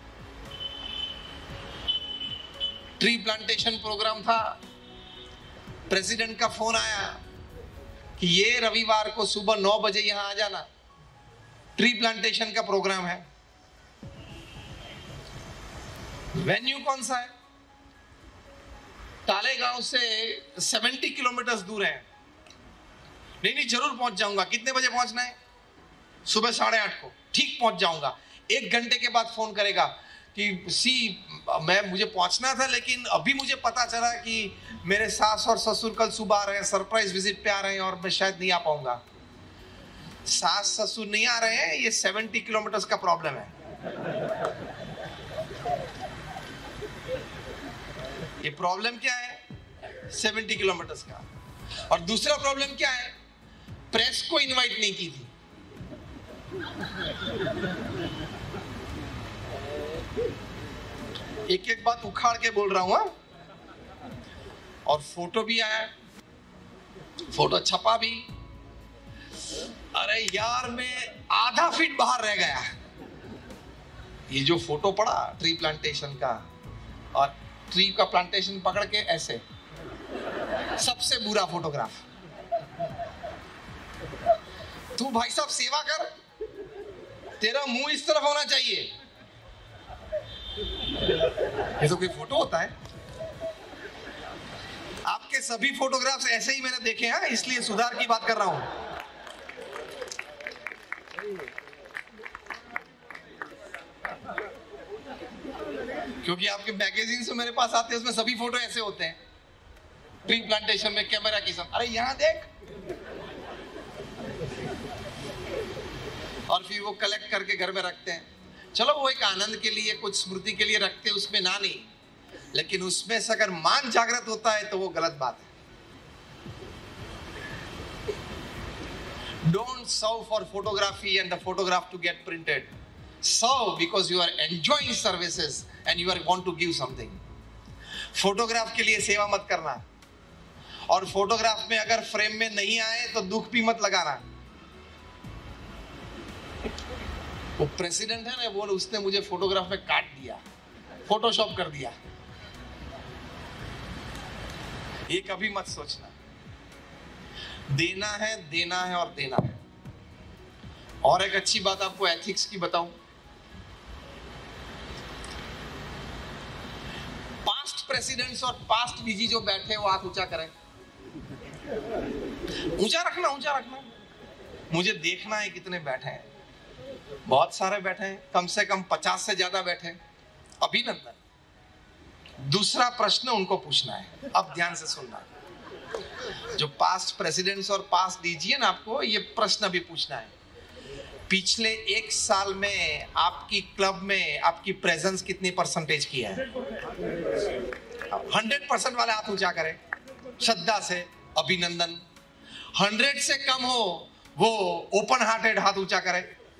ट्री प्लांटेशन प्रोग्राम था, प्रेसिडेंट का फोन आया कि ये रविवार को सुबह नौ बजे यहां आ जाना, ट्री प्लांटेशन का प्रोग्राम है। वेन्यू कौन सा है? टालेगांव से सत्तर किलोमीटर दूर है। नहीं नहीं जरूर पहुंच जाऊंगा। कितने बजे पहुंचना है? सुबह साढ़े आठ को। ठीक पहुंच जाऊंगा। एक घंटे के बाद फोन करेगा कि सी मैं मुझे पहुंचना था, लेकिन अभी मुझे पता चला कि मेरे सास और ससुर कल सुबह आ रहे हैं, सरप्राइज विजिट पे आ रहे हैं और मैं शायद नहीं आ पाऊंगा। सास ससुर नहीं आ रहे हैं, ये सत्तर किलोमीटर का प्रॉब्लम है। ये प्रॉब्लम क्या है? सत्तर किलोमीटर का। और दूसरा प्रॉब्लम क्या है? प्रेस को इनवाइट नहीं की थी। एक एक बात उखाड़ के बोल रहा हूं। और फोटो भी आया, फोटो छपा भी। अरे यार मैं आधा फीट बाहर रह गया। ये जो फोटो पड़ा ट्री प्लांटेशन का, और ट्री का प्लांटेशन पकड़ के ऐसे, सबसे बुरा फोटोग्राफ। तू भाई साहब सेवा कर, तेरा मुंह इस तरफ होना चाहिए। ये तो कोई फोटो होता है? आपके सभी फोटोग्राफ्स ऐसे ही मैंने देखे हैं, इसलिए सुधार की बात कर रहा हूं। क्योंकि आपके मैगजीन से मेरे पास आते हैं, उसमें सभी फोटो ऐसे होते हैं, ट्री प्लांटेशन में कैमरा की सब। अरे यहां देख। और फिर वो कलेक्ट करके घर में रखते हैं। चलो वो एक आनंद के लिए, कुछ स्मृति के लिए रखते हैं, उसमें ना नहीं, लेकिन उसमें से अगर मान जागृत होता है तो वो गलत बात है। Don't serve for photography and the photograph to get printed. Serve because you are enjoying services and you are want to give something. Photograph के लिए सेवा मत करना। और फोटोग्राफ में अगर फ्रेम में नहीं आए तो दुख भी मत लगाना। वो प्रेसिडेंट है ना, वो उसने मुझे फोटोग्राफ में काट दिया, फोटोशॉप कर दिया। ये कभी मत सोचना। देना है, देना है और देना है। और एक अच्छी बात आपको एथिक्स की बताऊं। पास्ट प्रेसिडेंट्स और पास्ट डीजी जो बैठे हैं वो हाथ ऊंचा करें। ऊंचा रखना, ऊंचा रखना। मुझे देखना है कितने बैठे हैं। बहुत सारे बैठे हैं, कम से कम पचास से ज्यादा बैठे हैं। अभिनंदन, दूसरा प्रश्न उनको पूछना है, अब ध्यान से सुनना। जो पास्ट प्रेसिडेंट्स और पास्ट दीजिए ना, आपको ये प्रश्न भी पूछना है, पिछले एक साल में आपकी क्लब में आपकी प्रेजेंस कितनी परसेंटेज की है? हंड्रेड परसेंट वाले हाथ ऊंचा करें श्रद्धा से, अभिनंदन। हंड्रेड से कम हो वो ओपन हार्टेड हाथ ऊंचा करें,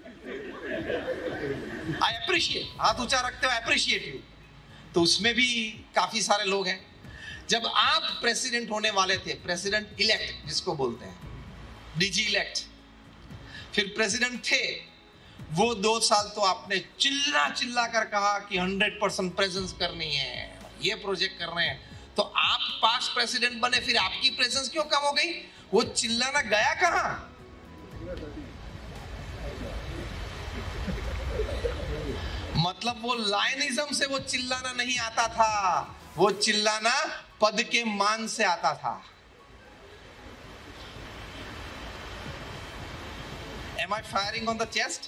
आई अप्रिशिएट, हाथ ऊंचा रखते हो, अप्रिशिएट यू। तो उसमें भी काफी सारे लोग हैं। जब आप प्रेसिडेंट होने वाले थे, प्रेसिडेंट इलेक्ट जिसको बोलते हैं, डीजी इलेक्ट, फिर प्रेसिडेंट थे, वो दो साल तो आपने चिल्ला चिल्ला कर कहा कि हंड्रेड परसेंट प्रेजेंस करनी है, ये प्रोजेक्ट कर रहे हैं। तो आप पास्ट प्रेसिडेंट बने, फिर आपकी प्रेजेंस क्यों कम हो गई? वो चिल्लाना गया कहां? मतलब वो लायनिज्म से वो चिल्लाना नहीं आता था, वो चिल्लाना पद के मान से आता था। Am I firing on the chest?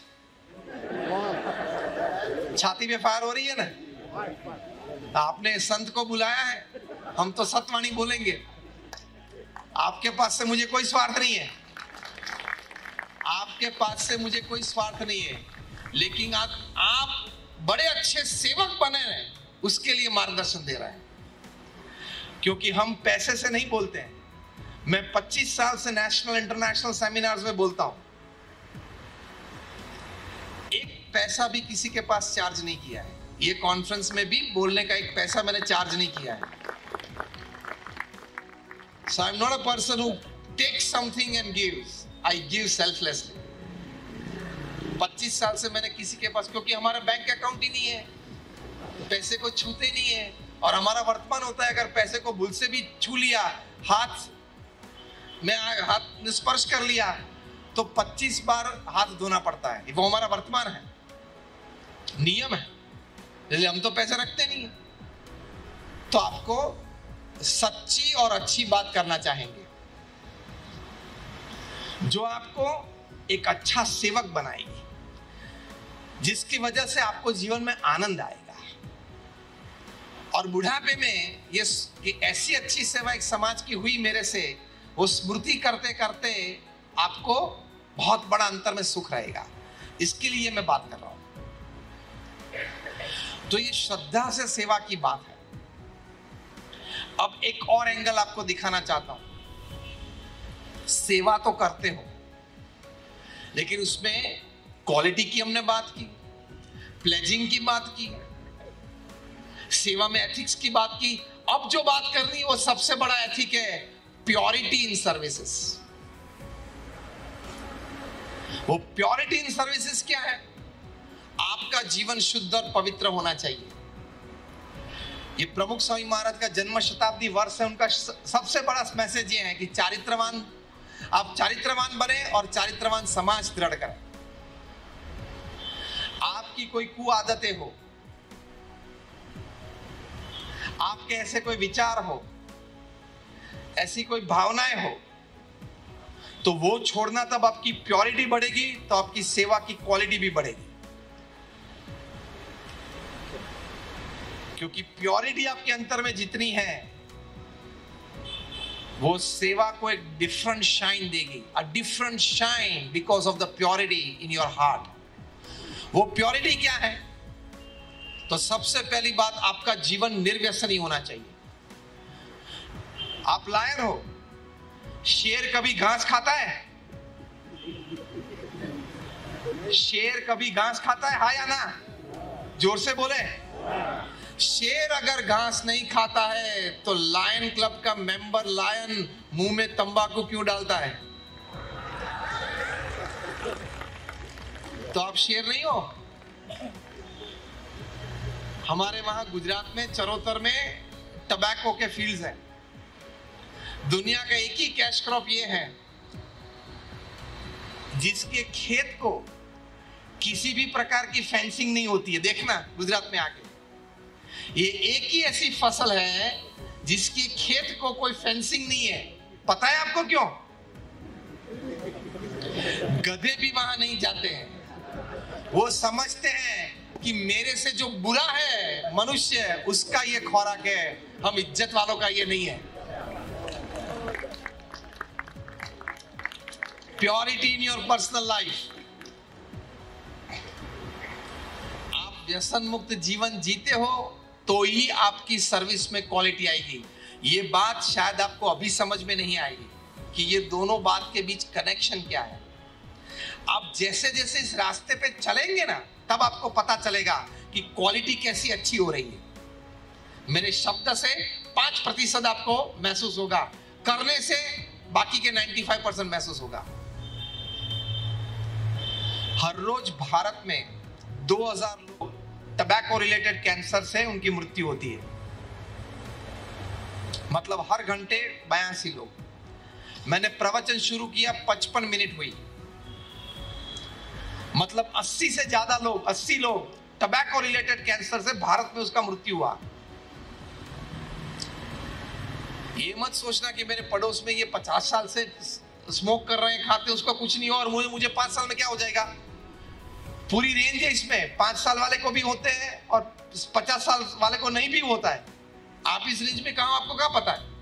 छाती पे फायर हो रही है ना? आपने संत को बुलाया है, हम तो सतवाणी बोलेंगे। आपके पास से मुझे कोई स्वार्थ नहीं है, आपके पास से मुझे कोई स्वार्थ नहीं है, लेकिन आप आप बड़े अच्छे सेवक बने हैं, उसके लिए मार्गदर्शन दे रहे हैं। क्योंकि हम पैसे से नहीं बोलते हैं। मैं पच्चीस साल से नेशनल इंटरनेशनल सेमिनार्स में बोलता हूं, एक पैसा भी किसी के पास चार्ज नहीं किया है। ये कॉन्फ्रेंस में भी बोलने का एक पैसा मैंने चार्ज नहीं किया है। So I'm not a person who takes something and gives. I give selflessly. पच्चीस साल से मैंने किसी के पास, क्योंकि हमारा बैंक अकाउंट ही नहीं है, पैसे को छूते नहीं है, और हमारा वर्तमान होता है, अगर पैसे को भूल से भी छू लिया, हाथ में हाथ स्पर्श कर लिया, तो पच्चीस बार हाथ धोना पड़ता है। वो हमारा वर्तमान है, नियम है, इसलिए हम तो पैसे रखते नहीं है। तो आपको सच्ची और अच्छी बात करना चाहेंगे, जो आपको एक अच्छा सेवक बनाएगी, जिसकी वजह से आपको जीवन में आनंद आएगा, और बुढ़ापे में ये कि ऐसी अच्छी सेवा एक समाज की हुई मेरे से, वो स्मृति करते करते आपको बहुत बड़ा अंतर में सुख रहेगा। इसके लिए मैं बात कर रहा हूं। तो ये श्रद्धा से सेवा की बात है। अब एक और एंगल आपको दिखाना चाहता हूं। सेवा तो करते हो, लेकिन उसमें क्वालिटी की हमने बात की, प्लेजिंग की बात की, सेवा में एथिक्स की बात की। अब जो बात करनी है वो सबसे बड़ा एथिक है, प्योरिटी इन सर्विसेज। वो प्योरिटी इन सर्विसेज क्या है? आपका जीवन शुद्ध और पवित्र होना चाहिए। ये प्रमुख स्वामी महाराज का जन्म शताब्दी वर्ष है। उनका सबसे बड़ा मैसेज ये है कि चारित्रवान, आप चारित्रवान बने और चारित्रवान समाज दृढ़ करें। आपकी कोई कुआदतें हो, आपके ऐसे कोई विचार हो, ऐसी कोई भावनाएं हो, तो वो छोड़ना, तब आपकी प्योरिटी बढ़ेगी, तो आपकी सेवा की क्वालिटी भी बढ़ेगी। क्योंकि प्योरिटी आपके अंतर में जितनी है, वो सेवा को एक डिफरेंट शाइन देगी, a different shine because of the purity in your heart. वो प्योरिटी क्या है? तो सबसे पहली बात, आपका जीवन निर्व्यसनी होना चाहिए। आप लायन हो, शेर कभी घास खाता है? शेर कभी घास खाता है, हाँ या ना? जोर से बोले। शेर अगर घास नहीं खाता है तो लायन क्लब का मेंबर लायन मुंह में तंबाकू क्यों डालता है? तो आप शेर नहीं हो। हमारे वहां गुजरात में चरोतर में टबैको के फील्ड्स हैं। दुनिया का एक ही कैश क्रॉप ये है जिसके खेत को किसी भी प्रकार की फेंसिंग नहीं होती है। देखना गुजरात में आके, ये एक ही ऐसी फसल है जिसके खेत को कोई फेंसिंग नहीं है। पता है आपको क्यों? गधे भी वहां नहीं जाते हैं। वो समझते हैं कि मेरे से जो बुरा है मनुष्य उसका ये खुराक है, हम इज्जत वालों का ये नहीं है। Purity in your personal life. आप व्यसन मुक्त जीवन जीते हो तो ही आपकी सर्विस में क्वालिटी आएगी। ये बात शायद आपको अभी समझ में नहीं आएगी कि ये दोनों बात के बीच कनेक्शन क्या है। आप जैसे जैसे इस रास्ते पे चलेंगे ना, तब आपको पता चलेगा कि क्वालिटी कैसी अच्छी हो रही है। मेरे शब्द से पांच प्रतिशत आपको महसूस होगा, करने से बाकी के पचानवे परसेंट महसूस होगा। हर रोज भारत में दो हज़ार लोग टबैको रिलेटेड कैंसर से उनकी मृत्यु होती है। मतलब हर घंटे बयासी लोग। मैंने प्रवचन शुरू किया, पचपन मिनट हुई, मतलब अस्सी से ज्यादा लोग, अस्सी लोग टबैको रिलेटेड कैंसर से भारत में उसका मृत्यु हुआ। ये मत सोचना कि मेरे पड़ोस में ये पचास साल से स्मोक कर रहे हैं, खाते, उसका कुछ नहीं हो और मुझे मुझे पांच साल में क्या हो जाएगा। पूरी रेंज है इसमें, पांच साल वाले को भी होते हैं और पचास साल वाले को नहीं भी होता है। आप इस रेंज में कहां, आपको क्या पता है।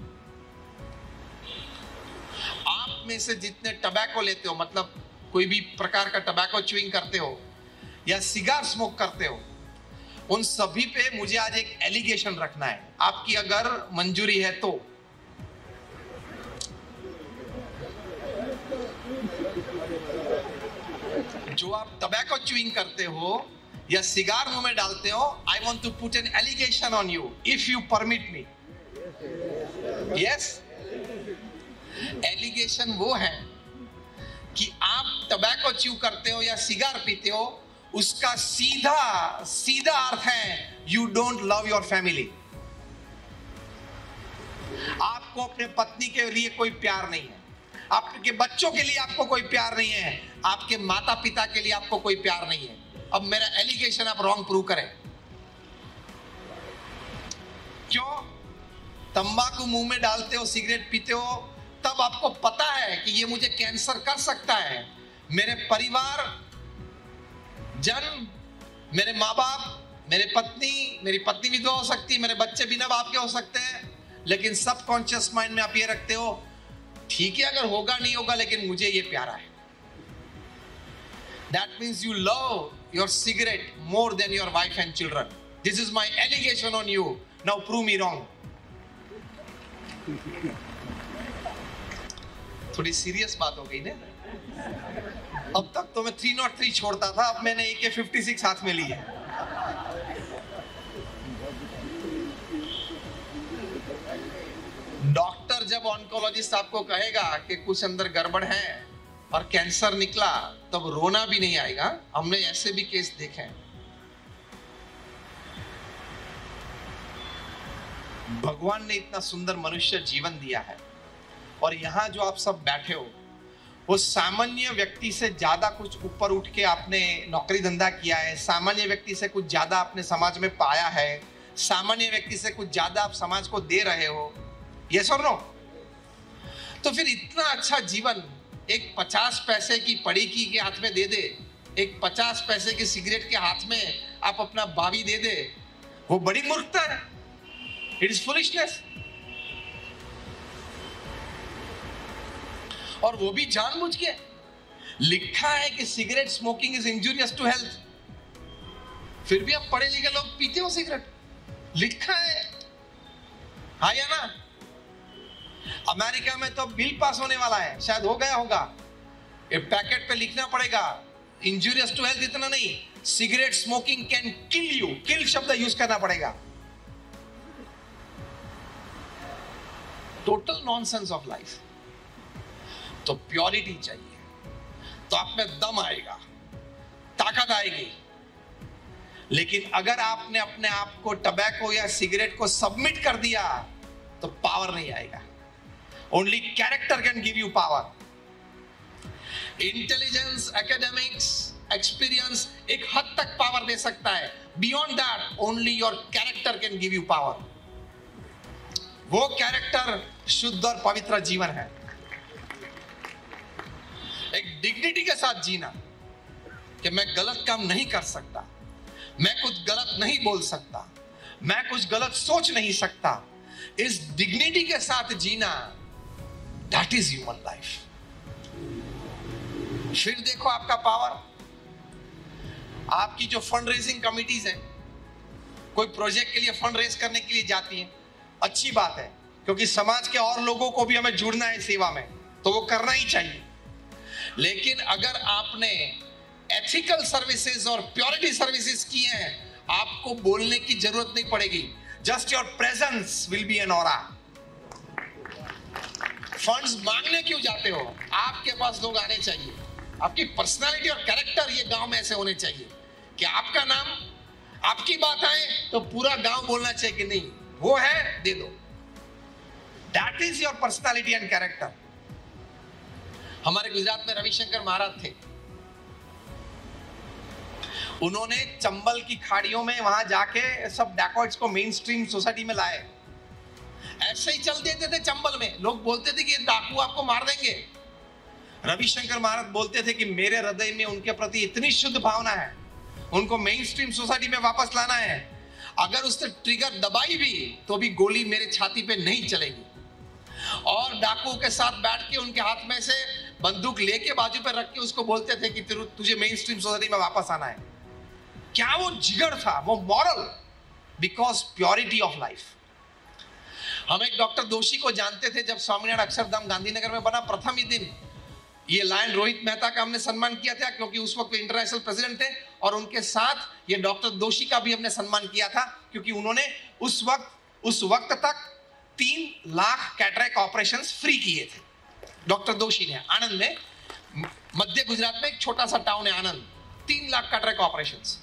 आप में से जितने टबैको लेते हो, मतलब कोई भी प्रकार का टबैको च्यूइंग करते हो या सिगार स्मोक करते हो, उन सभी पे मुझे आज एक एलिगेशन रखना है, आपकी अगर मंजूरी है तो। जो आप टबैको च्यूइंग करते हो या सिगार मुंह में डालते हो, I want to put an allegation on you if you permit me. Yes, allegation वो है कि आप टबैको च्यू करते हो या सिगार पीते हो, उसका सीधा सीधा अर्थ है you don't love your family. आपको अपने पत्नी के लिए कोई प्यार नहीं है, आपके बच्चों के लिए आपको कोई प्यार नहीं है, आपके माता पिता के लिए आपको कोई प्यार नहीं है। अब मेरा एलिगेशन आप रॉन्ग प्रूव करें। क्यों? तंबाकू मुंह में डालते हो, सिगरेट पीते हो, तब आपको पता है कि ये मुझे कैंसर कर सकता है। मेरे परिवार जन, मेरे माँ बाप, मेरे पत्नी, मेरी पत्नी विधवा हो सकती, मेरे बच्चे बिना बाप के हो सकते हैं, लेकिन सबकॉन्शियस माइंड में आप ये रखते हो, ठीक है अगर होगा नहीं होगा लेकिन मुझे ये प्यारा है। That means you love your cigarette more than your wife and children. This is my allegation on you. Now prove me wrong. थोड़ी सीरियस बात हो गई ना। अब तक तो मैं तीन सौ तीन छोड़ता था, अब मैंने ए के छप्पन हाथ में ली है। डॉक्टर जब ऑन्कोलॉजिस्ट आपको कहेगा कि कुछ अंदर गड़बड़ है और कैंसर निकला, तब रोना भी नहीं आएगा। हमने ऐसे भी केस देखे हैं। भगवान ने इतना सुंदर मनुष्य जीवन दिया है और यहां जो आप सब बैठे हो, वो सामान्य व्यक्ति से ज्यादा कुछ ऊपर उठ के आपने नौकरी धंधा किया है, सामान्य व्यक्ति से कुछ ज्यादा आपने समाज में पाया है, सामान्य व्यक्ति से कुछ ज्यादा आप समाज को दे रहे हो। यस और नो? तो फिर इतना अच्छा जीवन एक पचास पैसे की पड़ी की के हाथ में दे दे, एक पचास पैसे की सिगरेट के हाथ में आप अपना भावी दे दे, वो बड़ी मूर्खता है। It is foolishness. और वो भी जानबूझ के लिखा है कि cigarette smoking is injurious to health, फिर भी आप पढ़े लिखे लोग पीते हो सिगरेट, लिखा है। हाँ या ना? अमेरिका में तो बिल पास होने वाला है, शायद हो गया होगा, ये पैकेट पे लिखना पड़ेगा इंजूरियस टू हेल्थ। इतना नहीं, cigarette smoking can kill you, kill शब्द यूज करना पड़ेगा। Total nonsense of life. तो प्योरिटी चाहिए, तो आप में दम आएगा, ताकत आएगी। लेकिन अगर आपने अपने आप को टबैको या सिगरेट को सबमिट कर दिया तो पावर नहीं आएगा। Only character can give you power. Intelligence, academics, experience एक हद तक पावर दे सकता है। Beyond that only your character can give you power. वो कैरेक्टर शुद्ध और पवित्र जीवन है, एक डिग्निटी के साथ जीना कि मैं गलत काम नहीं कर सकता, मैं कुछ गलत नहीं बोल सकता, मैं कुछ गलत सोच नहीं सकता, इस डिग्निटी के साथ जीना, दैट इज ह्यूमन लाइफ। फिर देखो आपका पावर, आपकी जो फंड रेजिंग कमिटीज हैं, कोई प्रोजेक्ट के लिए फंड रेज करने के लिए जाती हैं, अच्छी बात है, क्योंकि समाज के और लोगों को भी हमें जुड़ना है सेवा में, तो वो करना ही चाहिए। लेकिन अगर आपने एथिकल सर्विसेज और प्योरिटी सर्विसेज किए हैं, आपको बोलने की जरूरत नहीं पड़ेगी, just your presence will be an aura. Funds मांगने क्यों जाते हो? आपके पास लोग आने चाहिए, आपकी पर्सनालिटी और कैरेक्टर ये गांव में ऐसे होने चाहिए कि आपका नाम, आपकी बात आए तो पूरा गांव बोलना चाहिए कि नहीं वो है, दे दो। That is your personality and character. हमारे गुजरात में रविशंकर महाराज थे, उन्होंने चंबल की खाड़ियों में वहां जाके सब डैकॉइट्स को मेन स्ट्रीम सोसाइटी में लाए। ऐसे ही चल देते थे चंबल में, लोग बोलते थे कि डाकू आपको मार देंगे। रविशंकर महाराज बोलते थे कि मेरे हृदय में उनके प्रति इतनी शुद्ध भावना है, उनको मेन स्ट्रीम सोसाइटी में वापस लाना है, अगर उसने ट्रिगर दबाई भी तो भी गोली मेरे छाती पे नहीं चलेगी। और डाकुओं के साथ बैठ के उनके हाथ में से बंदूक लेके बाजू पे रख के उसको बोलते थे कि तुझे मेन स्ट्रीम सोसाइटी में वापस आना है। क्या वो जिगर था, वो moral, because purity of life. हम एक डॉक्टर दोषी को जानते थे, जब स्वामीनारायण अक्षरधाम गांधीनगर में बना, प्रथम ही दिन ये लायन रोहित मेहता का हमने सम्मान किया था, क्योंकि उस वक्त इंटरनेशनल प्रेसिडेंट थे, और उनके साथ ये डॉक्टर दोषी का भी हमने सम्मान किया था, क्योंकि उन्होंने उस वक्त उस वक्त तक तीन लाख कैटरेक्ट ऑपरेशंस फ्री किए थे। डॉक्टर दोषी ने आनंद में, मध्य गुजरात में एक छोटा सा टाउन है आनंद, तीन लाख कैटरेक्ट ऑपरेशंस।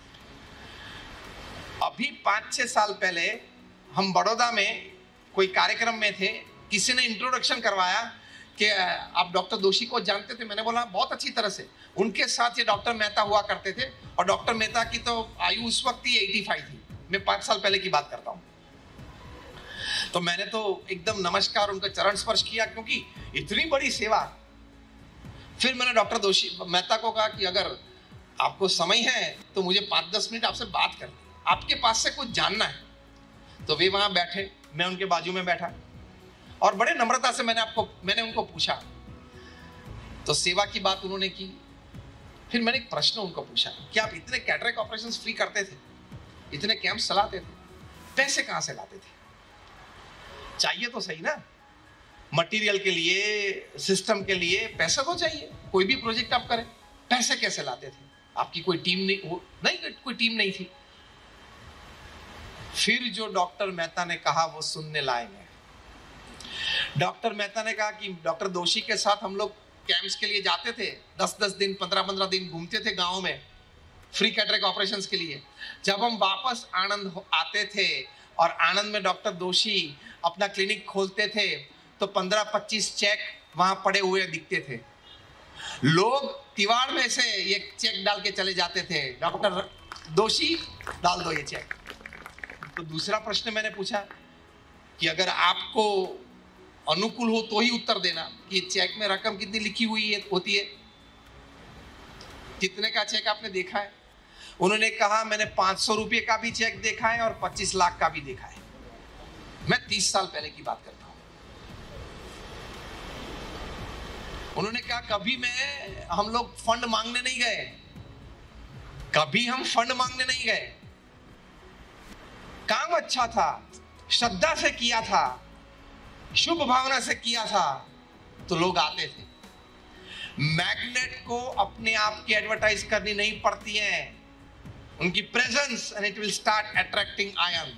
अभी पांच छह साल पहले हम बड़ौदा में कोई कार्यक्रम में थे, किसी ने इंट्रोडक्शन करवाया कि आप डॉक्टर दोषी को जानते थे? मैंने बोला बहुत अच्छी तरह से। उनके साथ ये डॉक्टर मेहता हुआ करते थे, और डॉक्टर मेहता की तो आयु उस वक्त ही पचासी थी, मैं पांच साल पहले की बात करता हूँ। तो मैंने तो एकदम नमस्कार, उनका चरण स्पर्श किया, क्योंकि इतनी बड़ी सेवा। फिर मैंने डॉक्टर दोषी मेहता को कहा कि अगर आपको समय है तो मुझे पांच दस मिनट आपसे बात करनी, आपके पास से कुछ जानना है। तो वे वहां बैठे, मैं उनके बाजू में बैठा, और बड़े नम्रता से मैंने आपको मैंने उनको पूछा, तो सेवा की बात उन्होंने की। फिर मैंने एक प्रश्न उनको पूछा कि आप इतने कैटरेक्ट ऑपरेशंस फ्री करते थे, इतने कैंप चलाते थे, पैसे कहां से लाते थे? चाहिए तो सही ना, मटेरियल के लिए, सिस्टम के लिए पैसा तो चाहिए, कोई भी प्रोजेक्ट आप करें, पैसे कैसे लाते थे? आपकी कोई टीम नहीं, नहीं कोई टीम नहीं थी। फिर जो डॉक्टर मेहता ने कहा वो सुनने लायक है। डॉक्टर मेहता ने कहा कि डॉक्टर दोषी के साथ हम लोग कैंप्स के लिए जाते थे, दस दस दिन, पंद्रह पंद्रह दिन घूमते थे गांव में फ्री कैटरेक्ट ऑपरेशंस के लिए। जब हम वापस आनंद आते थे और आनंद में डॉक्टर दोषी अपना क्लिनिक खोलते थे, तो पंद्रह पच्चीस चेक वहां पड़े हुए दिखते थे। लोग तिवाड़ में से ये चेक डाल के चले जाते थे, डॉक्टर दोषी डाल दो ये चेक। तो दूसरा प्रश्न मैंने पूछा कि अगर आपको अनुकूल हो तो ही उत्तर देना कि चेक में रकम कितनी लिखी हुई है होती है, कितने का चेक आपने देखा है? उन्होंने कहा मैंने पांच सौ रुपये का भी चेक देखा है और पच्चीस लाख का भी देखा है। मैं तीस साल पहले की बात करता हूं। उन्होंने कहा कभी मैं हम लोग फंड मांगने नहीं गए, कभी हम फंड मांगने नहीं गए, काम अच्छा था, श्रद्धा से किया था, शुभ भावना से किया था, तो लोग आते थे। मैग्नेट को अपने आप की एडवर्टाइज करनी नहीं पड़ती है, उनकी presence and it will start attracting ion.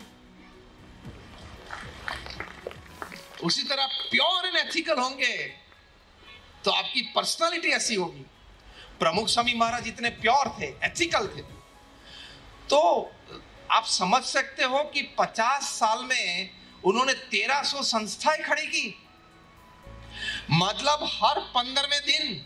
उसी तरह प्योर एंड एथिकल होंगे तो आपकी पर्सनालिटी ऐसी होगी। प्रमुख स्वामी महाराज इतने प्योर थे, एथिकल थे, तो आप समझ सकते हो कि पचास साल में उन्होंने तेरह सौ संस्थाएं खड़ी की। मतलब हर पंद्रहवें दिन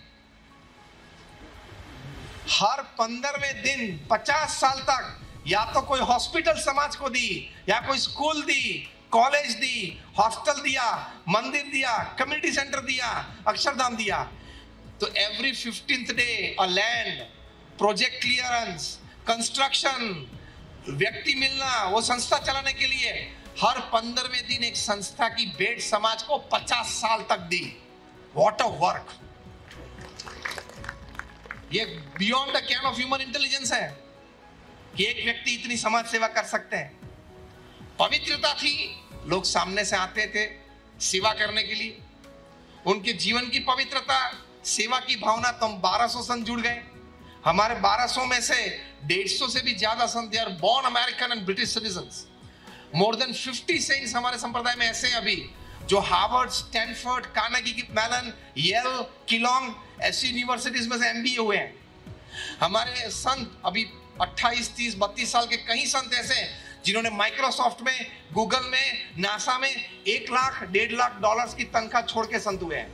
हर पंद्रहवें दिन पचास साल तक या तो कोई हॉस्पिटल समाज को दी, या कोई स्कूल दी, कॉलेज दी, हॉस्टल दिया, मंदिर दिया, कम्युनिटी सेंटर दिया, अक्षरधाम दिया। तो every fifteenth day a land, project clearance, construction, व्यक्ति मिलना, वो संस्था चलाने के लिए हर पंद्रहवें दिन एक संस्था की भेंट समाज को पचास साल तक दी। What a work! ये beyond the ken of human intelligence है कि एक व्यक्ति इतनी समाज सेवा कर सकते हैं। पवित्रता थी, लोग सामने से आते थे सेवा करने के लिए, उनके जीवन की पवित्रता, सेवा की भावना। तो हम बारह सौ संत जुड़ गए। हमारे बारह सौ में से डेढ़ सौ से भी ज्यादा संत they are born American and British citizens. More than fifty saints हमारे संप्रदाय में ऐसे हैं अभी जो Harvard, Stanford, Carnegie Mellon, Yale, Kellogg ऐसी यूनिवर्सिटीज में से एमबीए हुए हैं। हमारे संत अभी अट्ठाईस, तीस, बत्तीस साल के कई संत ऐसे हैं जिन्होंने माइक्रोसॉफ्ट में, गूगल में, नासा में एक लाख डेढ़ लाख डॉलर्स की तनख्वाह छोड़ के संत हुए हैं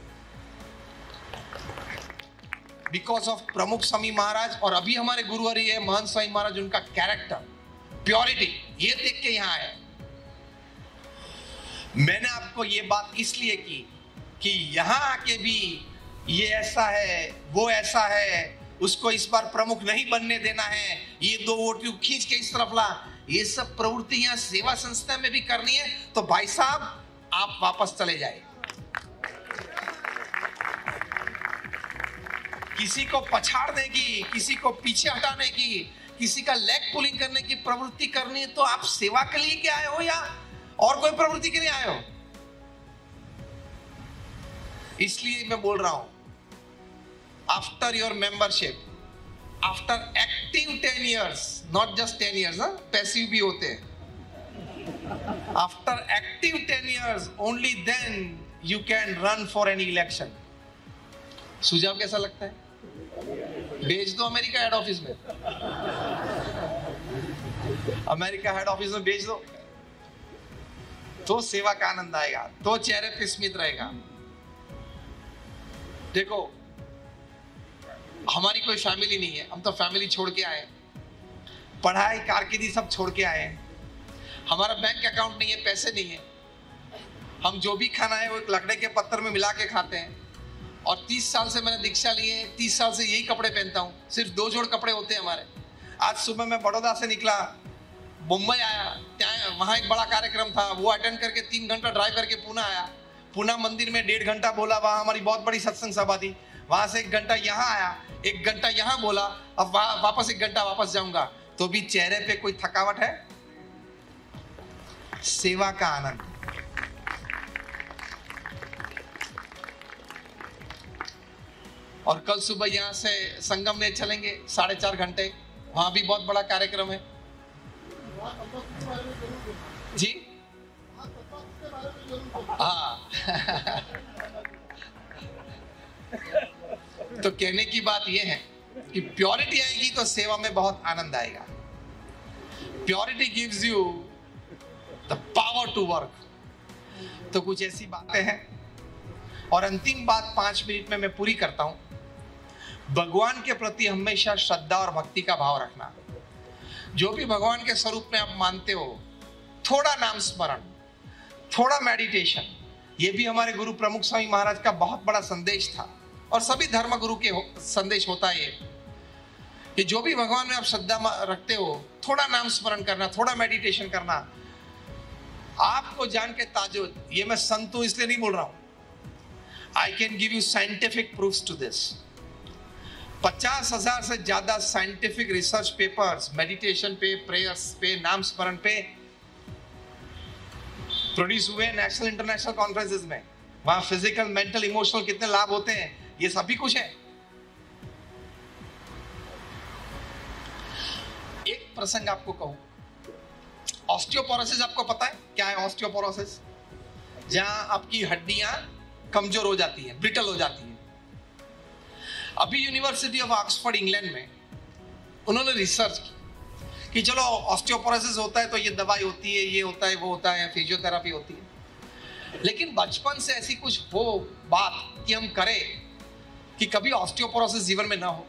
बिकॉज ऑफ प्रमुख स्वामी महाराज। और अभी हमारे गुरुवारी है महंत स्वामी महाराज, उनका कैरेक्टर, प्योरिटी, ये देख के यहां आए। मैंने आपको ये बात इसलिए की कि यहां आके भी ये ऐसा है, वो ऐसा है, उसको इस बार प्रमुख नहीं बनने देना है, ये दो वोट खींच के इस तरफ ला, ये सब प्रवृत्ति यहां सेवा संस्था में भी करनी है तो भाई साहब आप वापस चले जाए। किसी को पछाड़ने की, किसी को पीछे हटाने की, किसी का लेग पुलिंग करने की प्रवृत्ति करनी है तो आप सेवा के लिए क्या आए हो या और कोई प्रवृत्ति के लिए आए हो? इसलिए मैं बोल रहा हूं, after your membership, after active ten years, not just ten years, passive भी होते हैं, after active ten years only then you can run for any election. सुझाव कैसा लगता है? भेज दो अमेरिका हेड ऑफिस में, अमेरिका हेड ऑफिस में भेज दो तो सेवा का आनंद आएगा, तो चेहरे पे स्मित रहेगा। देखो हमारी कोई फैमिली नहीं है, हम तो फैमिली छोड़ के आए, पढ़ाई कारकिर्दी सब छोड़ के आए। हमारा बैंक अकाउंट नहीं है, पैसे नहीं है, हम जो भी खाना है वो एक लकड़े के पत्थर में मिला के खाते हैं। और तीस साल से मैंने दीक्षा ली है, तीस साल से यही कपड़े पहनता हूँ, सिर्फ दो जोड़ कपड़े होते हैं हमारे। आज सुबह मैं बड़ौदा से निकला, मुंबई आया, त्या वहाँ एक बड़ा कार्यक्रम था, वो अटेंड करके तीन घंटा ड्राइव करके पुणे आया। पुणे मंदिर में डेढ़ घंटा बोला, वहाँ हमारी बहुत बड़ी सत्संग सभा थी, वहाँ से एक घंटा यहाँ आया, एक घंटा यहाँ बोला, अब वापस एक घंटा वापस जाऊंगा, तो भी चेहरे पे कोई थकावट है? सेवा का आनंद। और कल सुबह यहाँ से संगम में चलेंगे साढ़े चार घंटे, वहां भी बहुत बड़ा कार्यक्रम है जी। हाँ तो कहने की बात यह है कि प्योरिटी आएगी तो सेवा में बहुत आनंद आएगा। Purity gives you the power to work. तो कुछ ऐसी बातें हैं और अंतिम बात पांच मिनट में मैं पूरी करता हूं। भगवान के प्रति हमेशा श्रद्धा और भक्ति का भाव रखना। जो भी भगवान के स्वरूप में आप मानते हो, थोड़ा नाम स्मरण, थोड़ा मेडिटेशन, ये भी हमारे गुरु प्रमुख स्वामी महाराज का बहुत बड़ा संदेश था और सभी धर्म गुरु के हो, संदेश होता है कि जो भी भगवान में आप श्रद्धा रखते हो, थोड़ा नाम स्मरण करना, थोड़ा मेडिटेशन करना। आपको जान के ताजुब, ये मैं संत हूं इसलिए नहीं बोल रहा हूं, I can give you scientific proofs to this. पचास हजार से ज्यादा साइंटिफिक रिसर्च पेपर्स मेडिटेशन पे, प्रेयर्स पे, नाम स्मरण पे प्रोड्यूस हुए नेशनल इंटरनेशनल कॉन्फ्रेंसेस में। वहां फिजिकल, मेंटल, इमोशनल कितने लाभ होते हैं, ये सभी कुछ है। एक प्रसंग आपको कहूं, ऑस्टियोपोरोसिस आपको पता है क्या है? ऑस्टियोपोरोसिस, जहां आपकी हड्डियां कमजोर हो जाती है, ब्रिटल हो जाती है। अभी यूनिवर्सिटी ऑफ ऑक्सफोर्ड इंग्लैंड में उन्होंने रिसर्च की कि चलो ऑस्टियोपोरोसिस होता है तो ये दवाई होती है, ये होता है, वो होता है, फिजियोथेरेपी होती है, लेकिन बचपन से ऐसी कुछ हो बात कि हम करें कि कभी ऑस्टियोपोरोसिस जीवन में ना हो।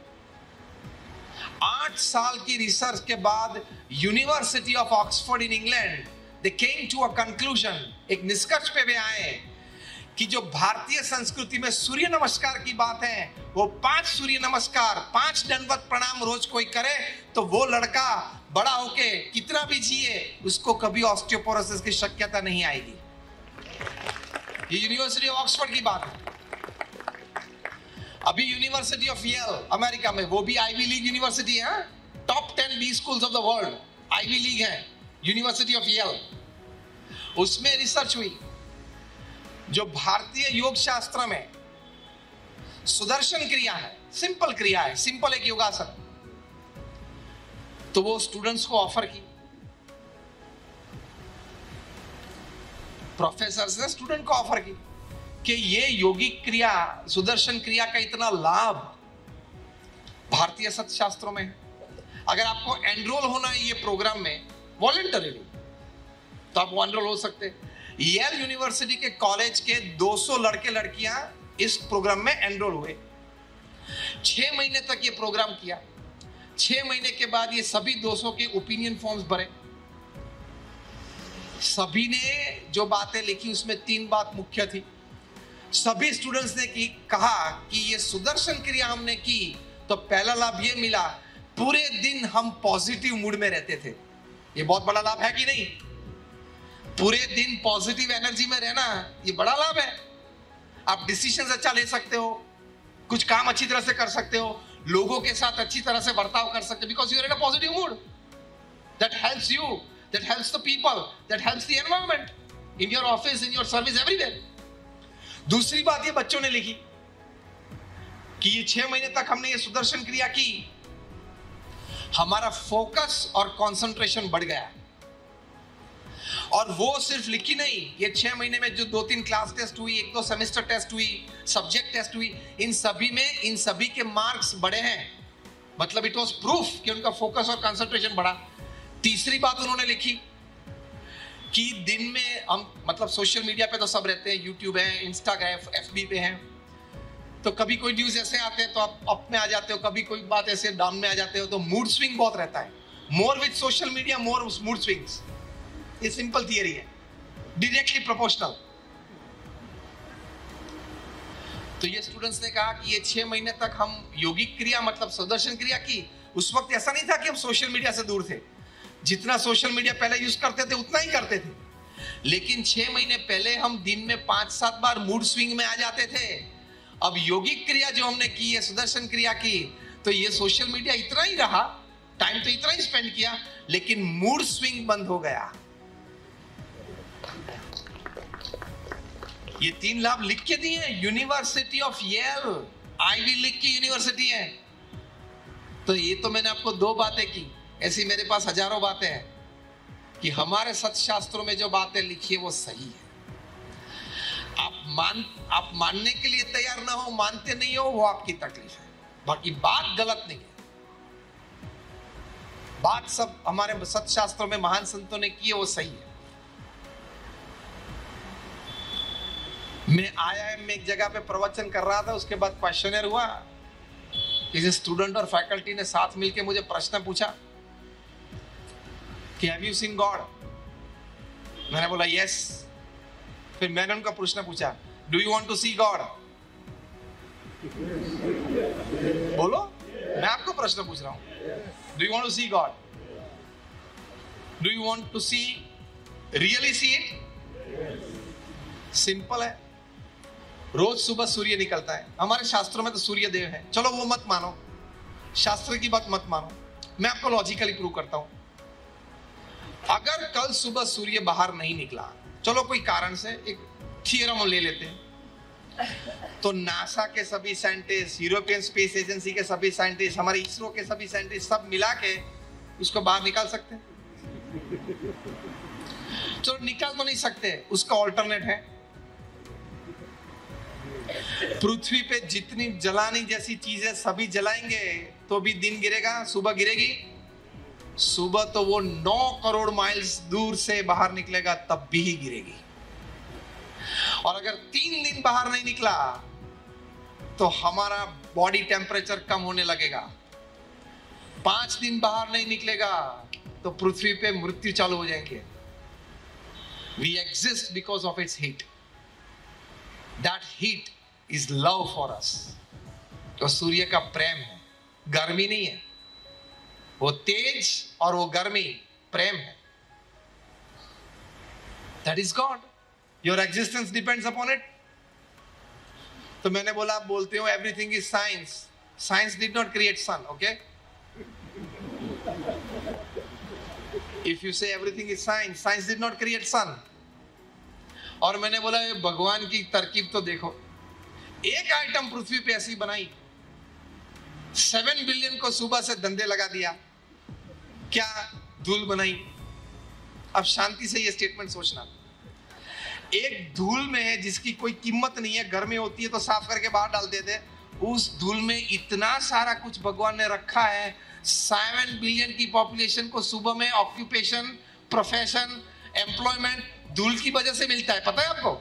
आठ साल की रिसर्च के बाद university of Oxford in England they came to a conclusion, एक निष्कर्ष पे वे आए कि जो भारतीय संस्कृति में सूर्य नमस्कार की बात है, वो पांच सूर्य नमस्कार, पांच दंडवत प्रणाम रोज कोई करे तो वो लड़का बड़ा होके कितना भी जिए, उसको कभी ऑस्टियोपोरोसिस की शक्यता नहीं आएगी। ये यूनिवर्सिटी ऑफ ऑक्सफोर्ड की बात है। अभी यूनिवर्सिटी ऑफ येल अमेरिका में, वो भी आईवी लीग यूनिवर्सिटी है, top ten B schools of the world Ivy League है यूनिवर्सिटी ऑफ येल। उसमें रिसर्च हुई, जो भारतीय योग शास्त्र में सुदर्शन क्रिया है, सिंपल क्रिया है, सिंपल एक योगासन, तो वो स्टूडेंट्स को ऑफर की, प्रोफेसर ने स्टूडेंट को ऑफर की कि ये योगिक क्रिया, सुदर्शन क्रिया का इतना लाभ भारतीय सत्य शास्त्रों में है, अगर आपको एनरोल होना है ये प्रोग्राम में वॉलंटरीली तो आप एनरोल हो सकते हैं। येल यूनिवर्सिटी के कॉलेज के दो सौ लड़के लड़कियां इस प्रोग्राम में एनरोल हुए। छह महीने तक ये प्रोग्राम किया। छह महीने के बाद ये सभी दो सौ के ओपिनियन फॉर्म्स भरे। सभी ने जो बातें लिखी उसमें तीन बात मुख्य थी। सभी स्टूडेंट्स ने की कहा कि ये सुदर्शन क्रिया हमने की तो पहला लाभ ये मिला, पूरे दिन हम पॉजिटिव मूड में रहते थे। ये बहुत बड़ा लाभ है कि नहीं? पूरे दिन पॉजिटिव एनर्जी में रहना ये बड़ा लाभ है। आप डिसीजंस अच्छा ले सकते हो, कुछ काम अच्छी तरह से कर सकते हो, लोगों के साथ अच्छी तरह से बर्ताव कर सकते हो, because you are in a positive mood. That helps you, that helps the people, that helps the environment in your office, in your service, everywhere. दूसरी बात ये बच्चों ने लिखी कि ये छह महीने तक हमने ये सुदर्शन क्रिया की, हमारा फोकस और कंसंट्रेशन बढ़ गया। और वो सिर्फ लिखी नहीं, ये छह महीने में जो दो तीन क्लास टेस्ट हुई, एक दो सेमेस्टर टेस्ट हुई, सब्जेक्ट टेस्ट हुई, इन सभी में इन सभी के मार्क्स बढ़े हैं। मतलब इट वाज प्रूफ कि उनका फोकस और कंसंट्रेशन बढ़ा। तीसरी बात उन्होंने लिखी कि दिन में हम, मतलब सोशल मीडिया पे तो सब रहते हैं, यूट्यूब है, इंस्टाग्राम, एफबी पे हैं, तो कभी कोई न्यूज ऐसे आते हैं तो आप अप में आ जाते हो, कभी कोई बात ऐसे डाउन में आ जाते हो, तो मूड स्विंग बहुत रहता है। More with social media more mood swings. ये सिंपल थियरी है, डायरेक्टली प्रोपोर्शनल। तो ये स्टूडेंट्स ने कहा कि ये छह महीने तक हम योगिक क्रिया मतलब सुदर्शन क्रिया की। उस वक्त ऐसा नहीं था कि हम सोशल मीडिया से दूर थे, जितना सोशल मीडिया पहले यूज करते थे उतना ही करते थे, लेकिन छह महीने पहले हम दिन में पांच सात बार मूड स्विंग में आ जाते थे। अब योगिक क्रिया जो हमने की है, सुदर्शन क्रिया की, तो ये सोशल मीडिया इतना ही रहा, टाइम तो इतना ही स्पेंड किया, लेकिन मूड स्विंग बंद हो गया। ये तीन लाभ लिख के दिए हैं। University of Yale Ivy League की यूनिवर्सिटी है। तो ये तो मैंने आपको दो बातें की, ऐसी मेरे पास हजारों बातें हैं कि हमारे सत्य शास्त्रों में जो बातें लिखी है वो सही है। आप मान आप मानने के लिए तैयार ना हो, मानते नहीं हो, वो आपकी तकलीफ है, बाकी बात गलत नहीं है। बात सब हमारे सत्य शास्त्रों में महान संतों ने की है, वो सही है। मैं आईआईएम में एक जगह पे प्रवचन कर रहा था, उसके बाद क्वेश्चनर हुआ, किसी स्टूडेंट और फैकल्टी ने साथ मिलके मुझे प्रश्न पूछा कि हैव यू सीन गॉड? मैंने बोला यस। फिर मैंने उनका प्रश्न पूछा, do you want to see God? बोलो, मैं आपको प्रश्न पूछ रहा हूं, do you want to see God? Do you want to see, really see it? Simple है। रोज सुबह सूर्य निकलता है, हमारे शास्त्रों में तो सूर्य देव है, चलो वो मत मानो, शास्त्र की बात मत मानो, मैं आपको लॉजिकली प्रूव करता हूं। अगर कल सुबह सूर्य बाहर नहीं निकला, चलो कोई कारण से, एक थियरम ले लेते हैं, तो नासा के सभी साइंटिस्ट, यूरोपियन स्पेस एजेंसी के सभी साइंटिस्ट, हमारे इसरो के सभी साइंटिस्ट, सब मिला के उसको बाहर निकाल सकते हैं? चलो निकाल तो नहीं सकते, उसका ऑल्टरनेट है, पृथ्वी पे जितनी जलानी जैसी चीजें सभी जलाएंगे तो भी दिन गिरेगा, सुबह गिरेगी। सुबह तो वो नौ करोड़ माइल्स दूर से बाहर निकलेगा तब भी ही गिरेगी। और अगर तीन दिन बाहर नहीं निकला तो हमारा बॉडी टेम्परेचर कम होने लगेगा। पांच दिन बाहर नहीं निकलेगा तो पृथ्वी पे मृत्यु चालू हो जाएंगे। We exist because of its heat. That heat is love for us. तो सूर्य का प्रेम है, गर्मी नहीं है। वो तेज और वो गर्मी प्रेम है। That is God. Your existence depends upon it. तो मैंने बोला, आप बोलते हो everything is science. Science did not create sun, okay? If you say everything is science, science did not create sun. और मैंने बोला भगवान की तरकीब तो देखो, एक आइटम पृथ्वी पे ऐसी बनाई, सेवन बिलियन को सुबह से धंधे लगा दिया, क्या धूल बनाई। अब शांति से ये स्टेटमेंट सोचना, एक धूल में जिसकी कोई कीमत नहीं है, घर में होती है तो साफ करके बाहर डाल देते, उस धूल में इतना सारा कुछ भगवान ने रखा है। सेवन बिलियन की पॉपुलेशन को सुबह में ऑक्यूपेशन, प्रोफेशन, एम्प्लॉयमेंट धूल की वजह से मिलता है, पता है आपको?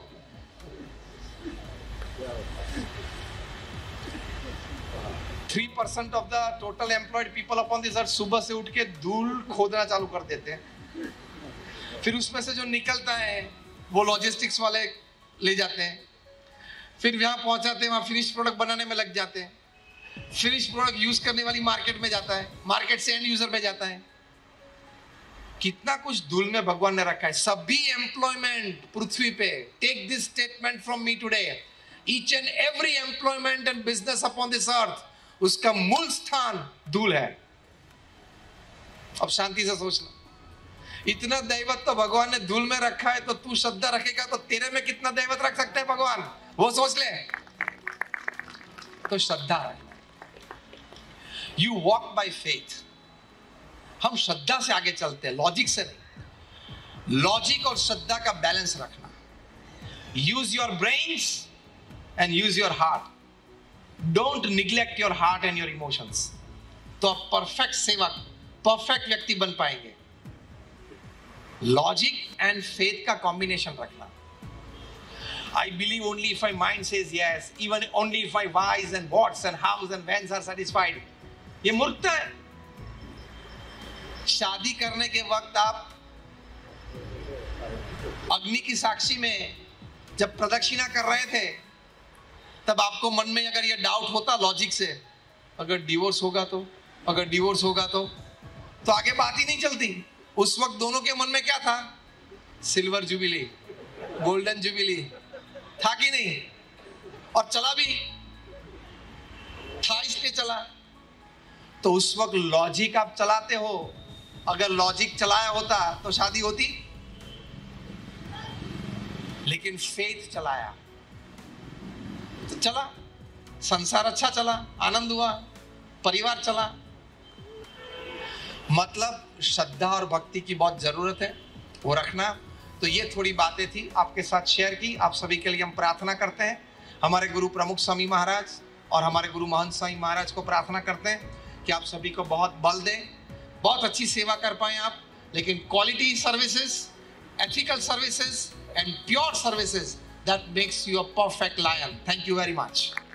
Three percent of the total employed people upon this earth सुबह से उठ के धूल खोदना चालू कर देते हैं। फिर उसमें से जो निकलता है वो लॉजिस्टिक्स वाले ले जाते हैं, फिर वहां पहुंचाते हैं, वहां फिनिश प्रोडक्ट बनाने में लग जाते हैं। फिनिश प्रोडक्ट यूज करने वाली मार्केट में जाता है, मार्केट से एंड यूजर में जाता है। कितना कुछ धूल में भगवान ने रखा है। सभी एम्प्लॉयमेंट पृथ्वी पे, take this statement from me today, each and every employment and business upon this earth, उसका मूल स्थान धूल है। अब शांति से सोचना, इतना दैवत तो भगवान ने धूल में रखा है, तो तू श्रद्धा रखेगा तो तेरे में कितना दैवत रख सकते हैं भगवान, वो सोच ले। तो श्रद्धा रखना। You walk by faith. हम श्रद्धा से आगे चलते हैं, लॉजिक से नहीं। लॉजिक और श्रद्धा का बैलेंस रखना। Use your brains and use your heart. Don't neglect your heart and your emotions. तो आप परफेक्ट सेवक, परफेक्ट व्यक्ति बन पाएंगे। लॉजिक एंड फेथ का कॉम्बिनेशन रखना। I believe only if my mind says yes, even only if my whys and whats and hows and whens are satisfied. ये मूर्खता है। शादी करने के वक्त आप अग्नि की साक्षी में जब प्रदक्षिणा कर रहे थे, तब आपको मन में अगर ये डाउट होता लॉजिक से, अगर डिवोर्स होगा तो, अगर डिवोर्स होगा तो तो आगे बात ही नहीं चलती। उस वक्त दोनों के मन में क्या था? सिल्वर जुबिली, गोल्डन जुबिली था कि नहीं? और चला भी था, इसलिए चला। तो उस वक्त लॉजिक आप चलाते हो। अगर लॉजिक चलाया होता तो शादी होती, लेकिन फेथ चलाया तो चला, संसार अच्छा चला, आनंद हुआ, परिवार चला। मतलब श्रद्धा और भक्ति की बहुत जरूरत है, वो रखना। तो ये थोड़ी बातें थी आपके साथ शेयर की। आप सभी के लिए हम प्रार्थना करते हैं। हमारे गुरु प्रमुख स्वामी महाराज और हमारे गुरु महंत स्वामी महाराज को प्रार्थना करते हैं कि आप सभी को बहुत बल दें, बहुत अच्छी सेवा कर पाएं आप, लेकिन quality services, ethical services and pure services that makes you a perfect lion. Thank you very much.